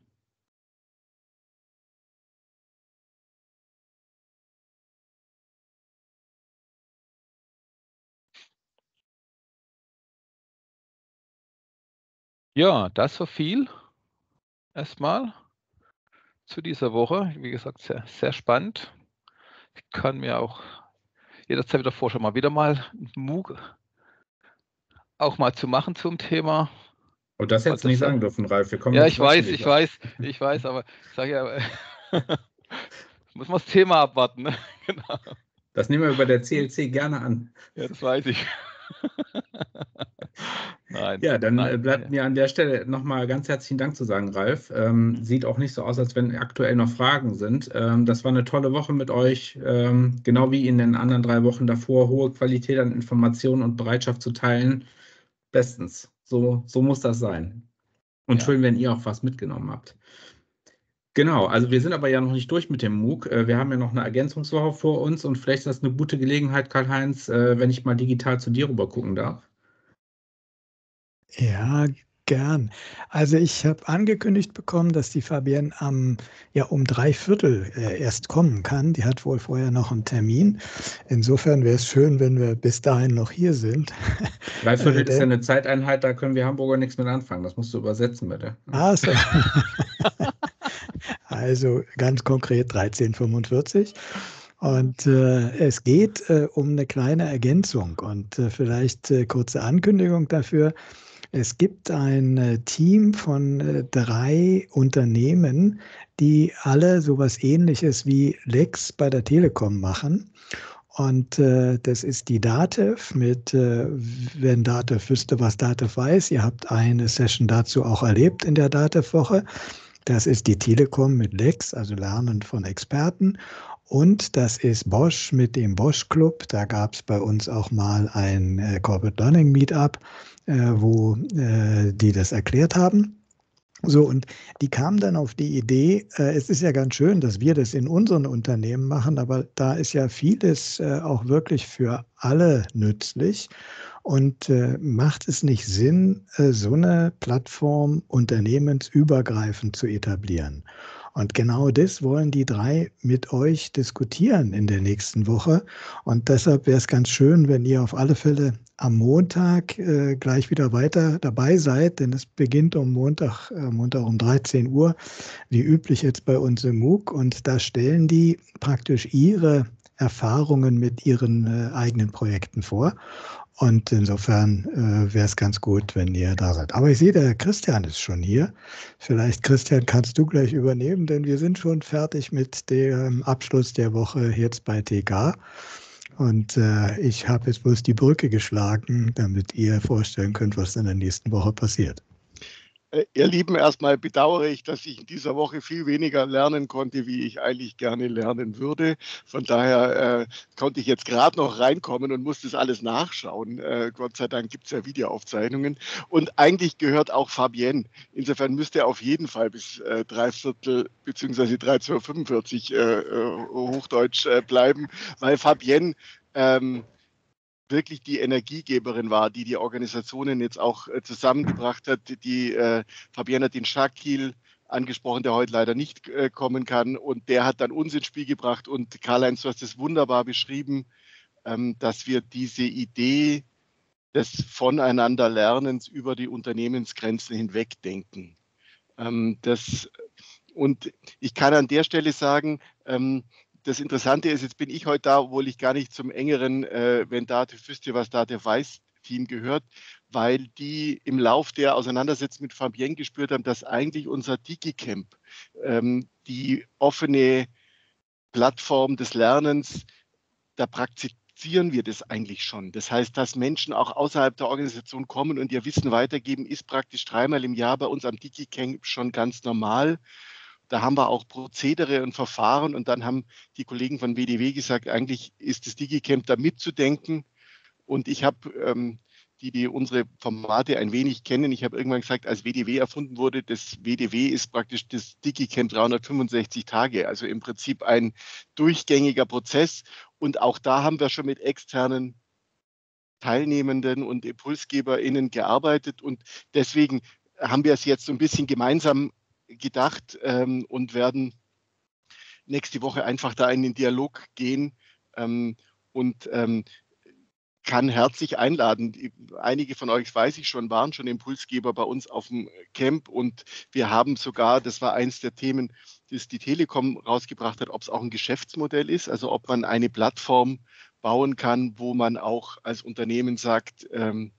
Ja, das so viel erstmal zu dieser Woche. Wie gesagt, sehr, sehr spannend. Ich kann mir auch jederzeit wieder vorstellen, mal wieder mal einen MOOC auch mal zu machen zum Thema. Und das hättest du nicht sagen dürfen, Ralf. Wir kommen Ja, jetzt ich weiß, wöchentlich ich auf. weiß, ich weiß, aber ich sage ja, muss man das Thema abwarten. Ne? Genau. Das nehmen wir über der C L C gerne an. Ja, das weiß ich. Nein. Ja, dann nein, bleibt ja. mir an der Stelle nochmal ganz herzlichen Dank zu sagen, Ralf. Ähm, Mhm. Sieht auch nicht so aus, als wenn aktuell noch Fragen sind. Ähm, das war eine tolle Woche mit euch, ähm, genau wie in den anderen drei Wochen davor. Hohe Qualität an Informationen und Bereitschaft zu teilen. Bestens. So, so muss das sein. Und Ja. schön, wenn ihr auch was mitgenommen habt. Genau, also wir sind aber ja noch nicht durch mit dem MOOC. Äh, Wir haben ja noch eine Ergänzungswoche vor uns und vielleicht ist das eine gute Gelegenheit, Karl-Heinz, äh, wenn ich mal digital zu dir rüber gucken darf. Ja, gern. Also ich habe angekündigt bekommen, dass die Fabienne am, ja, um drei Viertel äh, erst kommen kann. Die hat wohl vorher noch einen Termin. Insofern wäre es schön, wenn wir bis dahin noch hier sind. Drei Viertel Äh, ist ja denn, eine Zeiteinheit, da können wir Hamburger nichts mit anfangen. Das musst du übersetzen, bitte. ah, so. Also ganz konkret dreizehn Uhr fünfundvierzig. Und äh, es geht äh, um eine kleine Ergänzung und äh, vielleicht äh, kurze Ankündigung dafür. Es gibt ein äh, Team von äh, drei Unternehmen, die alle sowas Ähnliches wie Lex bei der Telekom machen. Und äh, das ist die DATEV mit, äh, wenn DATEV wüsste, was DATEV weiß. Ihr habt eine Session dazu auch erlebt in der DATEV-Woche. Das ist die Telekom mit Lex, also Lernen von Experten. Und das ist Bosch mit dem Bosch Club. Da gab es bei uns auch mal ein äh, Corporate Learning Meetup, äh, wo äh, die das erklärt haben. So, und die kamen dann auf die Idee, äh, es ist ja ganz schön, dass wir das in unseren Unternehmen machen, aber da ist ja vieles äh, auch wirklich für alle nützlich. Und äh, macht es nicht Sinn, äh, so eine Plattform unternehmensübergreifend zu etablieren? Und genau das wollen die drei mit euch diskutieren in der nächsten Woche. Und deshalb wäre es ganz schön, wenn ihr auf alle Fälle am Montag äh, gleich wieder weiter dabei seid, denn es beginnt um Montag, äh, Montag um dreizehn Uhr, wie üblich jetzt bei uns im MOOC. Und da stellen die praktisch ihre Erfahrungen mit ihren äh, eigenen Projekten vor. Und insofern äh, wäre es ganz gut, wenn ihr da seid. Aber ich sehe, der Christian ist schon hier. Vielleicht, Christian, kannst du gleich übernehmen, denn wir sind schon fertig mit dem Abschluss der Woche jetzt bei T K. Und äh, ich habe jetzt bloß die Brücke geschlagen, damit ihr vorstellen könnt, was in der nächsten Woche passiert. Äh, Ihr Lieben, erstmal bedauere ich, dass ich in dieser Woche viel weniger lernen konnte, wie ich eigentlich gerne lernen würde. Von daher äh, konnte ich jetzt gerade noch reinkommen und musste das alles nachschauen. Äh, Gott sei Dank gibt es ja Videoaufzeichnungen. Und eigentlich gehört auch Fabienne. Insofern müsste er auf jeden Fall bis äh, drei Viertel bzw. dreizehn Uhr fünfundvierzig äh, äh, Hochdeutsch äh, bleiben, weil Fabienne ähm, wirklich die Energiegeberin war, die die Organisationen jetzt auch äh, zusammengebracht hat. Die äh, Fabienne hat den Shakil angesprochen, der heute leider nicht äh, kommen kann, und der hat dann uns ins Spiel gebracht. Und Karl-Heinz, du hast es wunderbar beschrieben, ähm, dass wir diese Idee des Voneinanderlernens über die Unternehmensgrenzen hinweg denken. Ähm, das, und ich kann an der Stelle sagen, ähm, das Interessante ist, jetzt bin ich heute da, obwohl ich gar nicht zum engeren, äh, wenn Dativ wüsst ihr, was Dativ weiß, Team gehört, weil die im Lauf der Auseinandersetzung mit Fabienne gespürt haben, dass eigentlich unser DigiCamp, ähm, die offene Plattform des Lernens, da praktizieren wir das eigentlich schon. Das heißt, dass Menschen auch außerhalb der Organisation kommen und ihr Wissen weitergeben, ist praktisch dreimal im Jahr bei uns am DigiCamp schon ganz normal. Da haben wir auch Prozedere und Verfahren, und dann haben die Kollegen von W D W gesagt, eigentlich ist das DigiCamp da mitzudenken. Und ich habe, ähm, die, die unsere Formate ein wenig kennen, ich habe irgendwann gesagt, als W D W erfunden wurde, das W D W ist praktisch das DigiCamp dreihundertfünfundsechzig Tage, also im Prinzip ein durchgängiger Prozess. Und auch da haben wir schon mit externen Teilnehmenden und ImpulsgeberInnen gearbeitet, und deswegen haben wir es jetzt so ein bisschen gemeinsam gedacht ähm, und werden nächste Woche einfach da in den Dialog gehen ähm, und ähm, kann herzlich einladen. Einige von euch, weiß ich schon, waren schon Impulsgeber bei uns auf dem Camp, und wir haben sogar, das war eins der Themen, das die Telekom rausgebracht hat, ob es auch ein Geschäftsmodell ist, also ob man eine Plattform bauen kann, wo man auch als Unternehmen sagt, ähm,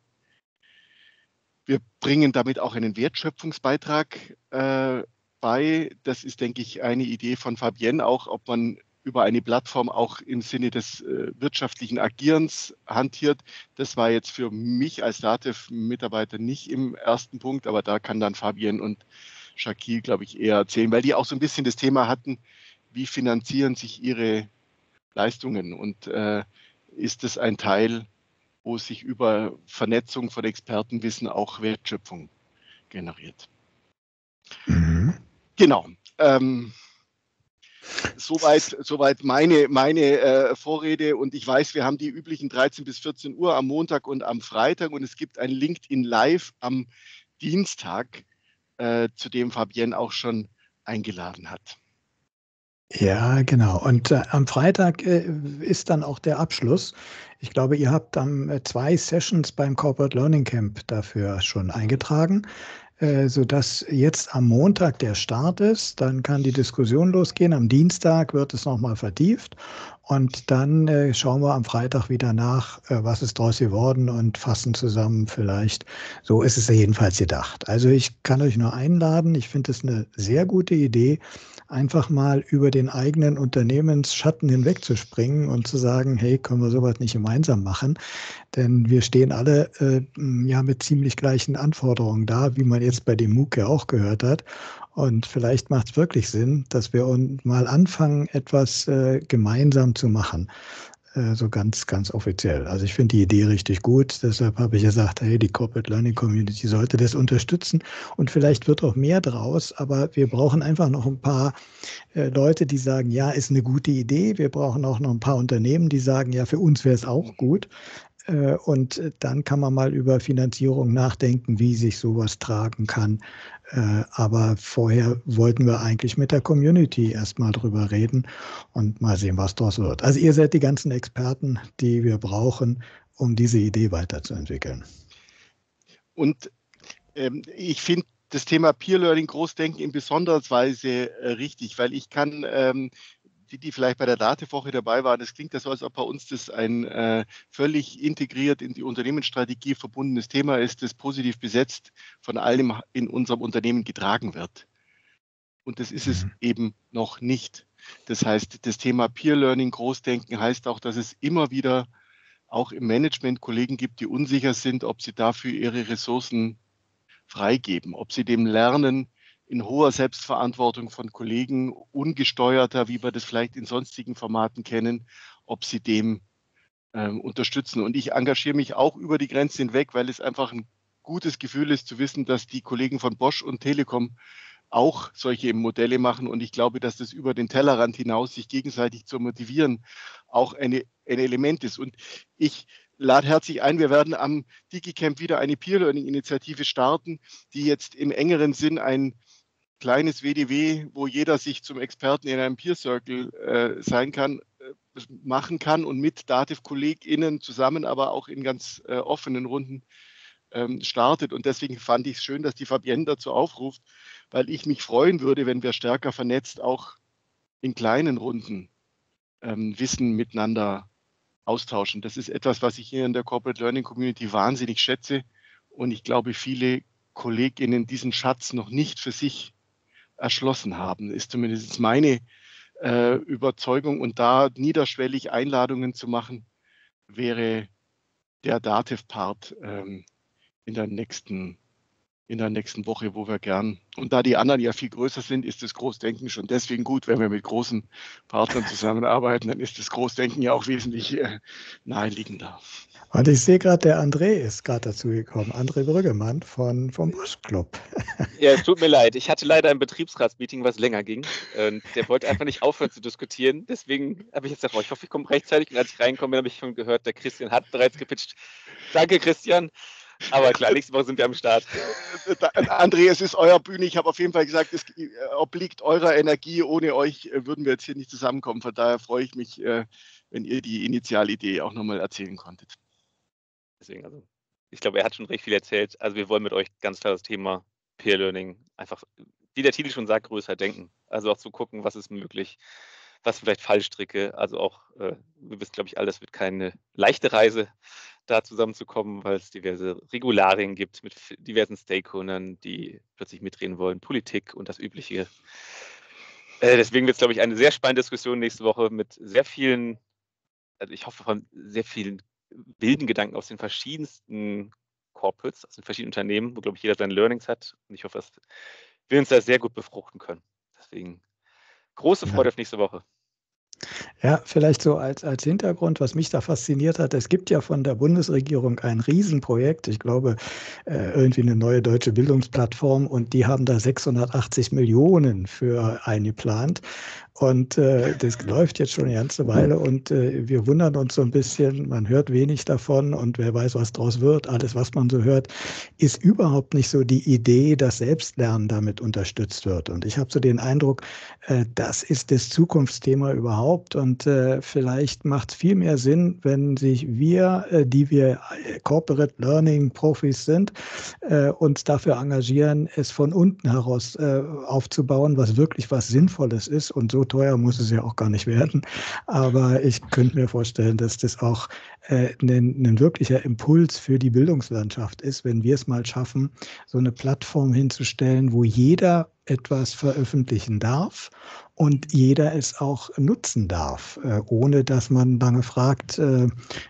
wir bringen damit auch einen Wertschöpfungsbeitrag äh, bei. Das ist, denke ich, eine Idee von Fabienne auch, ob man über eine Plattform auch im Sinne des äh, wirtschaftlichen Agierens hantiert. Das war jetzt für mich als Dativ-Mitarbeiter nicht im ersten Punkt, aber da kann dann Fabienne und Shakil, glaube ich, eher erzählen, weil die auch so ein bisschen das Thema hatten, wie finanzieren sich ihre Leistungen, und äh, ist es ein Teil, wo sich über Vernetzung von Expertenwissen auch Wertschöpfung generiert. Mhm. Genau. Ähm, soweit, soweit meine, meine äh, Vorrede, und ich weiß, wir haben die üblichen dreizehn bis vierzehn Uhr am Montag und am Freitag, und es gibt ein LinkedIn Live am Dienstag, äh, zu dem Fabienne auch schon eingeladen hat. Ja, genau. Und äh, am Freitag äh, ist dann auch der Abschluss. Ich glaube, ihr habt dann äh, zwei Sessions beim Corporate Learning Camp dafür schon eingetragen, äh, sodass jetzt am Montag der Start ist. Dann kann die Diskussion losgehen. Am Dienstag wird es nochmal vertieft. Und dann äh, schauen wir am Freitag wieder nach, äh, was ist daraus geworden, und fassen zusammen vielleicht. So ist es ja jedenfalls gedacht. Also ich kann euch nur einladen. Ich finde es eine sehr gute Idee, einfach mal über den eigenen Unternehmensschatten hinwegzuspringen und zu sagen, hey, können wir sowas nicht gemeinsam machen? Denn wir stehen alle äh, ja mit ziemlich gleichen Anforderungen da, wie man jetzt bei dem MOOC ja auch gehört hat. Und vielleicht macht es wirklich Sinn, dass wir uns mal anfangen, etwas äh, gemeinsam zu machen. Äh, so ganz, ganz offiziell. Also ich finde die Idee richtig gut. Deshalb habe ich gesagt, hey, die Corporate Learning Community sollte das unterstützen. Und vielleicht wird auch mehr draus. Aber wir brauchen einfach noch ein paar äh, Leute, die sagen, ja, ist eine gute Idee. Wir brauchen auch noch ein paar Unternehmen, die sagen, ja, für uns wäre es auch gut. Äh, und dann kann man mal über Finanzierung nachdenken, wie sich sowas tragen kann. Äh, aber vorher wollten wir eigentlich mit der Community erstmal drüber reden und mal sehen, was daraus wird. Also ihr seid die ganzen Experten, die wir brauchen, um diese Idee weiterzuentwickeln. Und ähm, ich finde das Thema Peer Learning Großdenken in besonderer Weise äh, richtig, weil ich kann, ähm, die, die vielleicht bei der Dativ-Woche dabei waren, das klingt ja so, als ob bei uns das ein äh, völlig integriert in die Unternehmensstrategie verbundenes Thema ist, das positiv besetzt von allem in unserem Unternehmen getragen wird. Und das ist es eben noch nicht. Das heißt, das Thema Peer Learning Großdenken heißt auch, dass es immer wieder auch im Management Kollegen gibt, die unsicher sind, ob sie dafür ihre Ressourcen freigeben. Ob sie dem Lernen in hoher Selbstverantwortung von Kollegen, ungesteuerter, wie wir das vielleicht in sonstigen Formaten kennen, ob sie dem ähm, unterstützen. Und ich engagiere mich auch über die Grenzen hinweg, weil es einfach ein gutes Gefühl ist zu wissen, dass die Kollegen von Bosch und Telekom auch solche Modelle machen. Und ich glaube, dass das über den Tellerrand hinaus, sich gegenseitig zu motivieren, auch eine, ein Element ist. Und ich lade herzlich ein, wir werden am DigiCamp wieder eine Peer-Learning-Initiative starten, die jetzt im engeren Sinn ein kleines W D W, wo jeder sich zum Experten in einem Peer-Circle äh, sein kann, äh, machen kann und mit DATEV-KollegInnen zusammen, aber auch in ganz äh, offenen Runden ähm, startet. Und deswegen fand ich es schön, dass die Fabienne dazu aufruft, weil ich mich freuen würde, wenn wir stärker vernetzt auch in kleinen Runden ähm, Wissen miteinander austauschen. Das ist etwas, was ich hier in der Corporate Learning Community wahnsinnig schätze. Und ich glaube, viele KollegInnen diesen Schatz noch nicht für sich erschlossen haben, ist zumindest meine äh, Überzeugung. Und da niederschwellig Einladungen zu machen, wäre der DATEV-Part ähm, in der nächsten in der nächsten Woche, wo wir gern, und da die anderen ja viel größer sind, ist das Großdenken schon deswegen gut. Wenn wir mit großen Partnern zusammenarbeiten, dann ist das Großdenken ja auch wesentlich äh, naheliegender. Und ich sehe gerade, der André ist gerade dazu gekommen. André Brüggemann von, vom Bosch Club. Ja, es tut mir leid. Ich hatte leider ein Betriebsratsmeeting, was länger ging. Und der wollte einfach nicht aufhören zu diskutieren. Deswegen habe ich jetzt gesagt, oh, ich hoffe, ich komme rechtzeitig. Und als ich reinkomme, habe ich schon gehört, der Christian hat bereits gepitcht. Danke, Christian. Aber klar, nächste Woche sind wir am Start. André, es ist euer Bühne. Ich habe auf jeden Fall gesagt, es obliegt eurer Energie. Ohne euch würden wir jetzt hier nicht zusammenkommen. Von daher freue ich mich, wenn ihr die Initialidee auch nochmal erzählen konntet. Deswegen, also, ich glaube, er hat schon recht viel erzählt. Also wir wollen mit euch ganz klar das Thema Peer Learning einfach, wie der Titel schon sagt, größer denken. Also auch zu gucken, was ist möglich, was sind vielleicht Fallstricke. Also auch, äh, wir wissen, glaube ich, alles wird keine leichte Reise, da zusammenzukommen, weil es diverse Regularien gibt mit diversen Stakeholdern, die plötzlich mitreden wollen, Politik und das Übliche. Äh, deswegen wird es, glaube ich, eine sehr spannende Diskussion nächste Woche mit sehr vielen, also ich hoffe von sehr vielen wilden Gedanken aus den verschiedensten Corporates, aus den verschiedenen Unternehmen, wo, glaube ich, jeder seine Learnings hat. Und ich hoffe, dass wir uns da sehr gut befruchten können. Deswegen große Freude ja. auf nächste Woche. Ja, vielleicht so als, als Hintergrund, was mich da fasziniert hat, es gibt ja von der Bundesregierung ein Riesenprojekt, ich glaube, äh, irgendwie eine neue deutsche Bildungsplattform, und die haben da sechshundertachtzig Millionen für eingeplant. Und äh, das läuft jetzt schon eine ganze Weile und äh, wir wundern uns so ein bisschen, man hört wenig davon und wer weiß, was draus wird. Alles, was man so hört, ist überhaupt nicht so die Idee, dass Selbstlernen damit unterstützt wird. Und ich habe so den Eindruck, äh, das ist das Zukunftsthema überhaupt, und äh, vielleicht macht es viel mehr Sinn, wenn sich wir, äh, die wir Corporate Learning Profis sind, äh, uns dafür engagieren, es von unten heraus äh, aufzubauen, was wirklich was Sinnvolles ist, und so teuer muss es ja auch gar nicht werden. Aber ich könnte mir vorstellen, dass das auch äh, ein, ein wirklicher Impuls für die Bildungslandschaft ist, wenn wir es mal schaffen, so eine Plattform hinzustellen, wo jeder etwas veröffentlichen darf und jeder es auch nutzen darf, äh, ohne dass man lange fragt, äh, äh,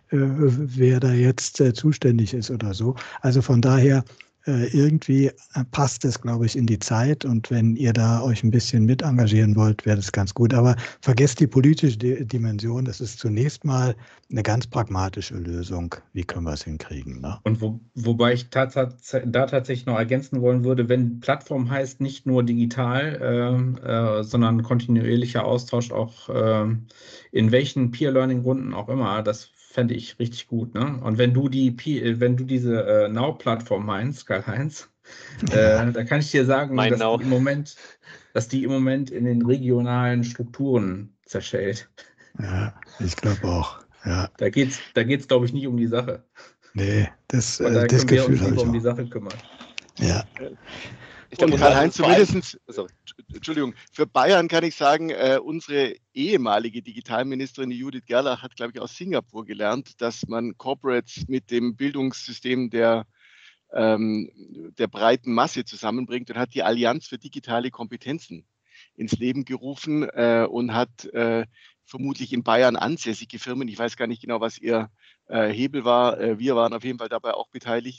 wer da jetzt äh, zuständig ist oder so. Also von daher, irgendwie passt es, glaube ich, in die Zeit, und wenn ihr da euch ein bisschen mit engagieren wollt, wäre das ganz gut. Aber vergesst die politische Dimension, das ist zunächst mal eine ganz pragmatische Lösung. Wie können wir es hinkriegen? Ne? Und wo, wobei ich tats da tatsächlich noch ergänzen wollen würde, wenn Plattform heißt, nicht nur digital, äh, äh, sondern kontinuierlicher Austausch auch äh, in welchen Peer-Learning-Runden auch immer, das fände ich richtig gut. Ne? Und wenn du die, wenn du diese äh, Now-Plattform meinst, Karl-Heinz, Ja. äh, da kann ich dir sagen, Mein dass Now. die, im Moment, dass die im Moment in den regionalen Strukturen zerschellt. Ja, ich glaube auch. Ja. Da geht es, da geht's, glaube ich, nicht um die Sache. Nee, das, Von daher das können wir Gefühl uns habe lieber ich um die auch. Sache kümmern. Ja. Ich glaub, Und Karl-Heinz, vor allem- zumindest, Sorry. Entschuldigung, für Bayern kann ich sagen, äh, unsere ehemalige Digitalministerin die Judith Gerlach hat, glaube ich, aus Singapur gelernt, dass man Corporates mit dem Bildungssystem der, ähm, der breiten Masse zusammenbringt, und hat die Allianz für digitale Kompetenzen ins Leben gerufen äh, und hat äh, vermutlich in Bayern ansässige Firmen, ich weiß gar nicht genau, was ihr äh, Hebel war, äh, wir waren auf jeden Fall dabei auch beteiligt,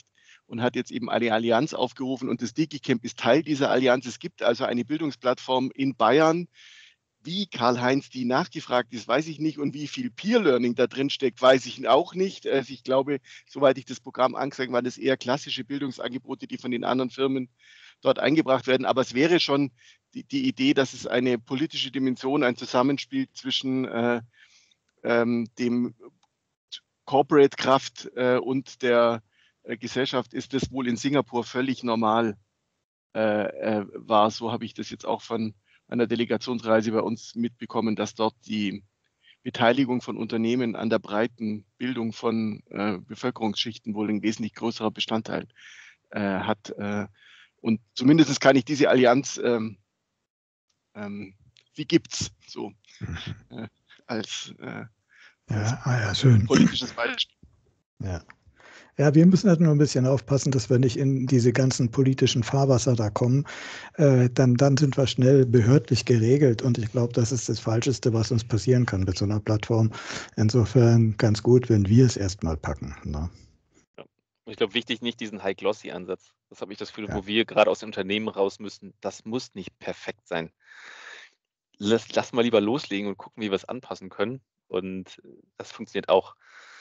und hat jetzt eben eine Allianz aufgerufen und das DigiCamp ist Teil dieser Allianz. Es gibt also eine Bildungsplattform in Bayern. Wie Karl-Heinz die nachgefragt ist, weiß ich nicht, und wie viel Peer-Learning da drin steckt, weiß ich auch nicht. Also ich glaube, soweit ich das Programm angesagt habe, waren das eher klassische Bildungsangebote, die von den anderen Firmen dort eingebracht werden. Aber es wäre schon die, die Idee, dass es eine politische Dimension, ein Zusammenspiel zwischen äh, ähm, dem Corporate-Kraft äh, und der äh, Gesellschaft ist, das wohl in Singapur völlig normal äh, äh, war. So habe ich das jetzt auch von einer Delegationsreise bei uns mitbekommen, dass dort die Beteiligung von Unternehmen an der breiten Bildung von äh, Bevölkerungsschichten wohl ein wesentlich größerer Bestandteil äh, hat. Äh, und zumindest kann ich diese Allianz, ähm, ähm, die gibt's so äh, als, äh, als Ja, ah ja, schön. politisches Beispiel. Ja. Ja, wir müssen halt nur ein bisschen aufpassen, dass wir nicht in diese ganzen politischen Fahrwasser da kommen. Äh, dann, dann sind wir schnell behördlich geregelt und ich glaube, das ist das Falscheste, was uns passieren kann mit so einer Plattform. Insofern ganz gut, wenn wir es erstmal packen. Ne? Ja. Ich glaube, wichtig nicht diesen High-Glossy-Ansatz. Das habe ich das Gefühl, Ja. wo wir gerade aus den Unternehmen raus müssen. Das muss nicht perfekt sein. Lass, lass mal lieber loslegen und gucken, wie wir es anpassen können. Und das funktioniert auch.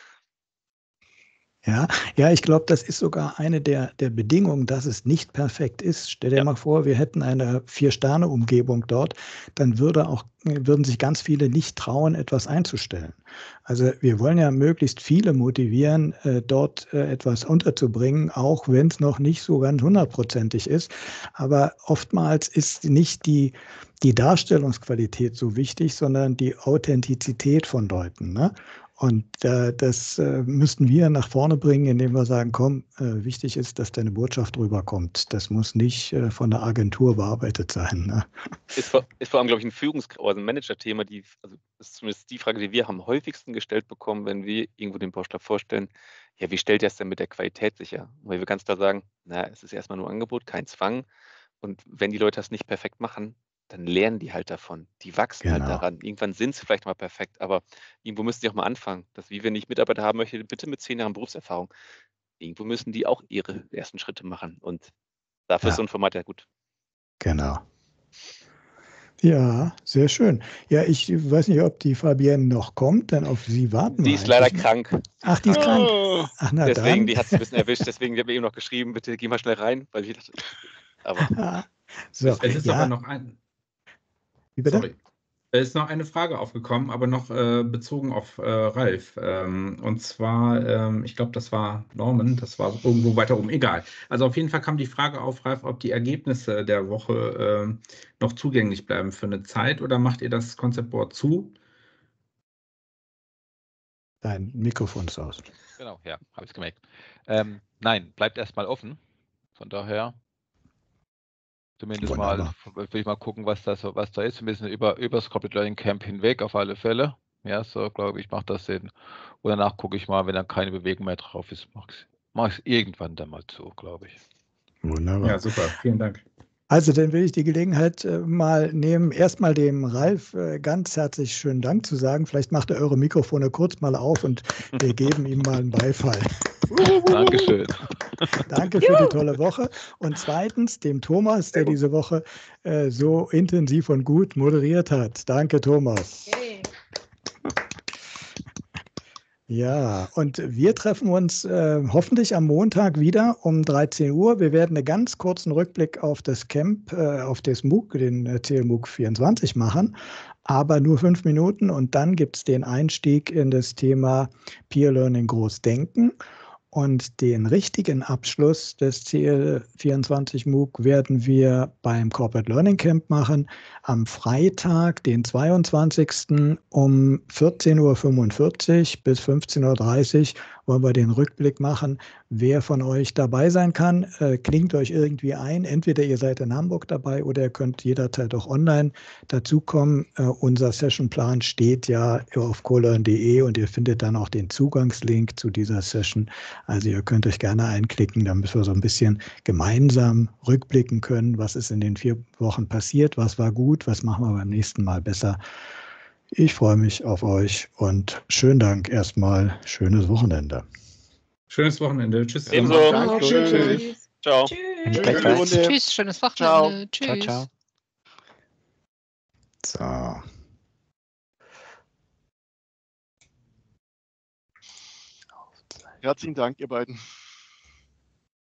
Ja, ja, ich glaube, das ist sogar eine der, der Bedingungen, dass es nicht perfekt ist. Stell dir Ja. mal vor, wir hätten eine Vier-Sterne-Umgebung dort, dann würde auch, würden sich ganz viele nicht trauen, etwas einzustellen. Also wir wollen ja möglichst viele motivieren, äh, dort äh, etwas unterzubringen, auch wenn es noch nicht so ganz hundertprozentig ist. Aber oftmals ist nicht die, die Darstellungsqualität so wichtig, sondern die Authentizität von Leuten, ne? Und äh, das äh, müssten wir nach vorne bringen, indem wir sagen, komm, äh, wichtig ist, dass deine Botschaft rüberkommt. Das muss nicht äh, von der Agentur bearbeitet sein. Ne? Ist vor, ist vor allem, glaube ich, ein Führungs- oder ein Manager-Thema, die, also das ist zumindest die Frage, die wir am häufigsten gestellt bekommen, wenn wir irgendwo den Baustab vorstellen. Ja, wie stellt ihr es denn mit der Qualität sicher? Weil wir ganz klar sagen, na, es ist erstmal nur Angebot, kein Zwang. Und wenn die Leute das nicht perfekt machen, dann lernen die halt davon. Die wachsen Genau. halt daran. Irgendwann sind sie vielleicht mal perfekt, aber irgendwo müssen die auch mal anfangen. Dass, wie wenn ich Mitarbeiter haben möchte, bitte mit zehn Jahren Berufserfahrung, irgendwo müssen die auch ihre ersten Schritte machen. Und dafür Ja. ist so ein Format ja gut. Genau. Ja, sehr schön. Ja, ich weiß nicht, ob die Fabienne noch kommt, denn auf sie warten Die wir ist leider eigentlich. krank. Ach, die ist krank. Oh, Ach, na Deswegen, dann. die hat es ein bisschen erwischt. Deswegen habe ich eben noch geschrieben, bitte geh mal schnell rein, weil ich dachte, aber So, Es ist ja, aber noch ein. wie bitte? Sorry. Es ist noch eine Frage aufgekommen, aber noch äh, bezogen auf äh, Ralf. Ähm, und zwar, ähm, ich glaube, das war Norman, das war irgendwo weiter oben, egal. Also auf jeden Fall kam die Frage auf, Ralf, ob die Ergebnisse der Woche äh, noch zugänglich bleiben für eine Zeit oder macht ihr das Concept-Board zu? Dein Mikrofon ist aus. Genau, ja, habe ich es gemerkt. Ähm, nein, bleibt erstmal offen. Von daher zumindest Wunderbar. mal, will ich mal gucken, was da, so, was da ist. Ein bisschen über, über das Corporate Learning Camp hinweg auf alle Fälle. Ja, so glaube ich, macht das Sinn. Und danach gucke ich mal, wenn dann keine Bewegung mehr drauf ist, mache ich es mach ich's irgendwann dann mal zu, glaube ich. Wunderbar. Ja, super, vielen Dank. Also dann will ich die Gelegenheit äh, mal nehmen, erstmal dem Ralf äh, ganz herzlich schönen Dank zu sagen. Vielleicht macht er eure Mikrofone kurz mal auf und wir geben ihm mal einen Beifall. Dankeschön. Danke für die tolle Woche. Und zweitens dem Thomas, der diese Woche äh, so intensiv und gut moderiert hat. Danke, Thomas. Yay. Ja, und wir treffen uns äh, hoffentlich am Montag wieder um dreizehn Uhr. Wir werden einen ganz kurzen Rückblick auf das Camp, äh, auf das MOOC, den äh, C L MOOC vierundzwanzig machen, aber nur fünf Minuten und dann gibt es den Einstieg in das Thema Peer Learning Großdenken. Und den richtigen Abschluss des C L vierundzwanzig MOOC werden wir beim Corporate Learning Camp machen, am Freitag, den zweiundzwanzigsten um vierzehn Uhr fünfundvierzig bis fünfzehn Uhr dreißig wollen wir den Rückblick machen. Wer von euch dabei sein kann, äh, klingt euch irgendwie ein. Entweder ihr seid in Hamburg dabei oder ihr könnt jederzeit auch online dazukommen. Äh, unser Sessionplan steht ja auf colearn punkt de und ihr findet dann auch den Zugangslink zu dieser Session. Also ihr könnt euch gerne einklicken, damit wir so ein bisschen gemeinsam rückblicken können, was ist in den vier Wochen passiert, was war gut, was machen wir beim nächsten Mal besser. Ich freue mich auf euch und schönen Dank erstmal, schönes Wochenende. Schönes Wochenende. Tschüss. Ebenso. zusammen. Danke. Tschüss. Tschüss. Ciao. Danke Tschüss. gleichfalls. Runde. Tschüss, schönes Ciao. Wochenende. Ciao, Tschüss. ciao. So. Herzlichen Dank, ihr beiden.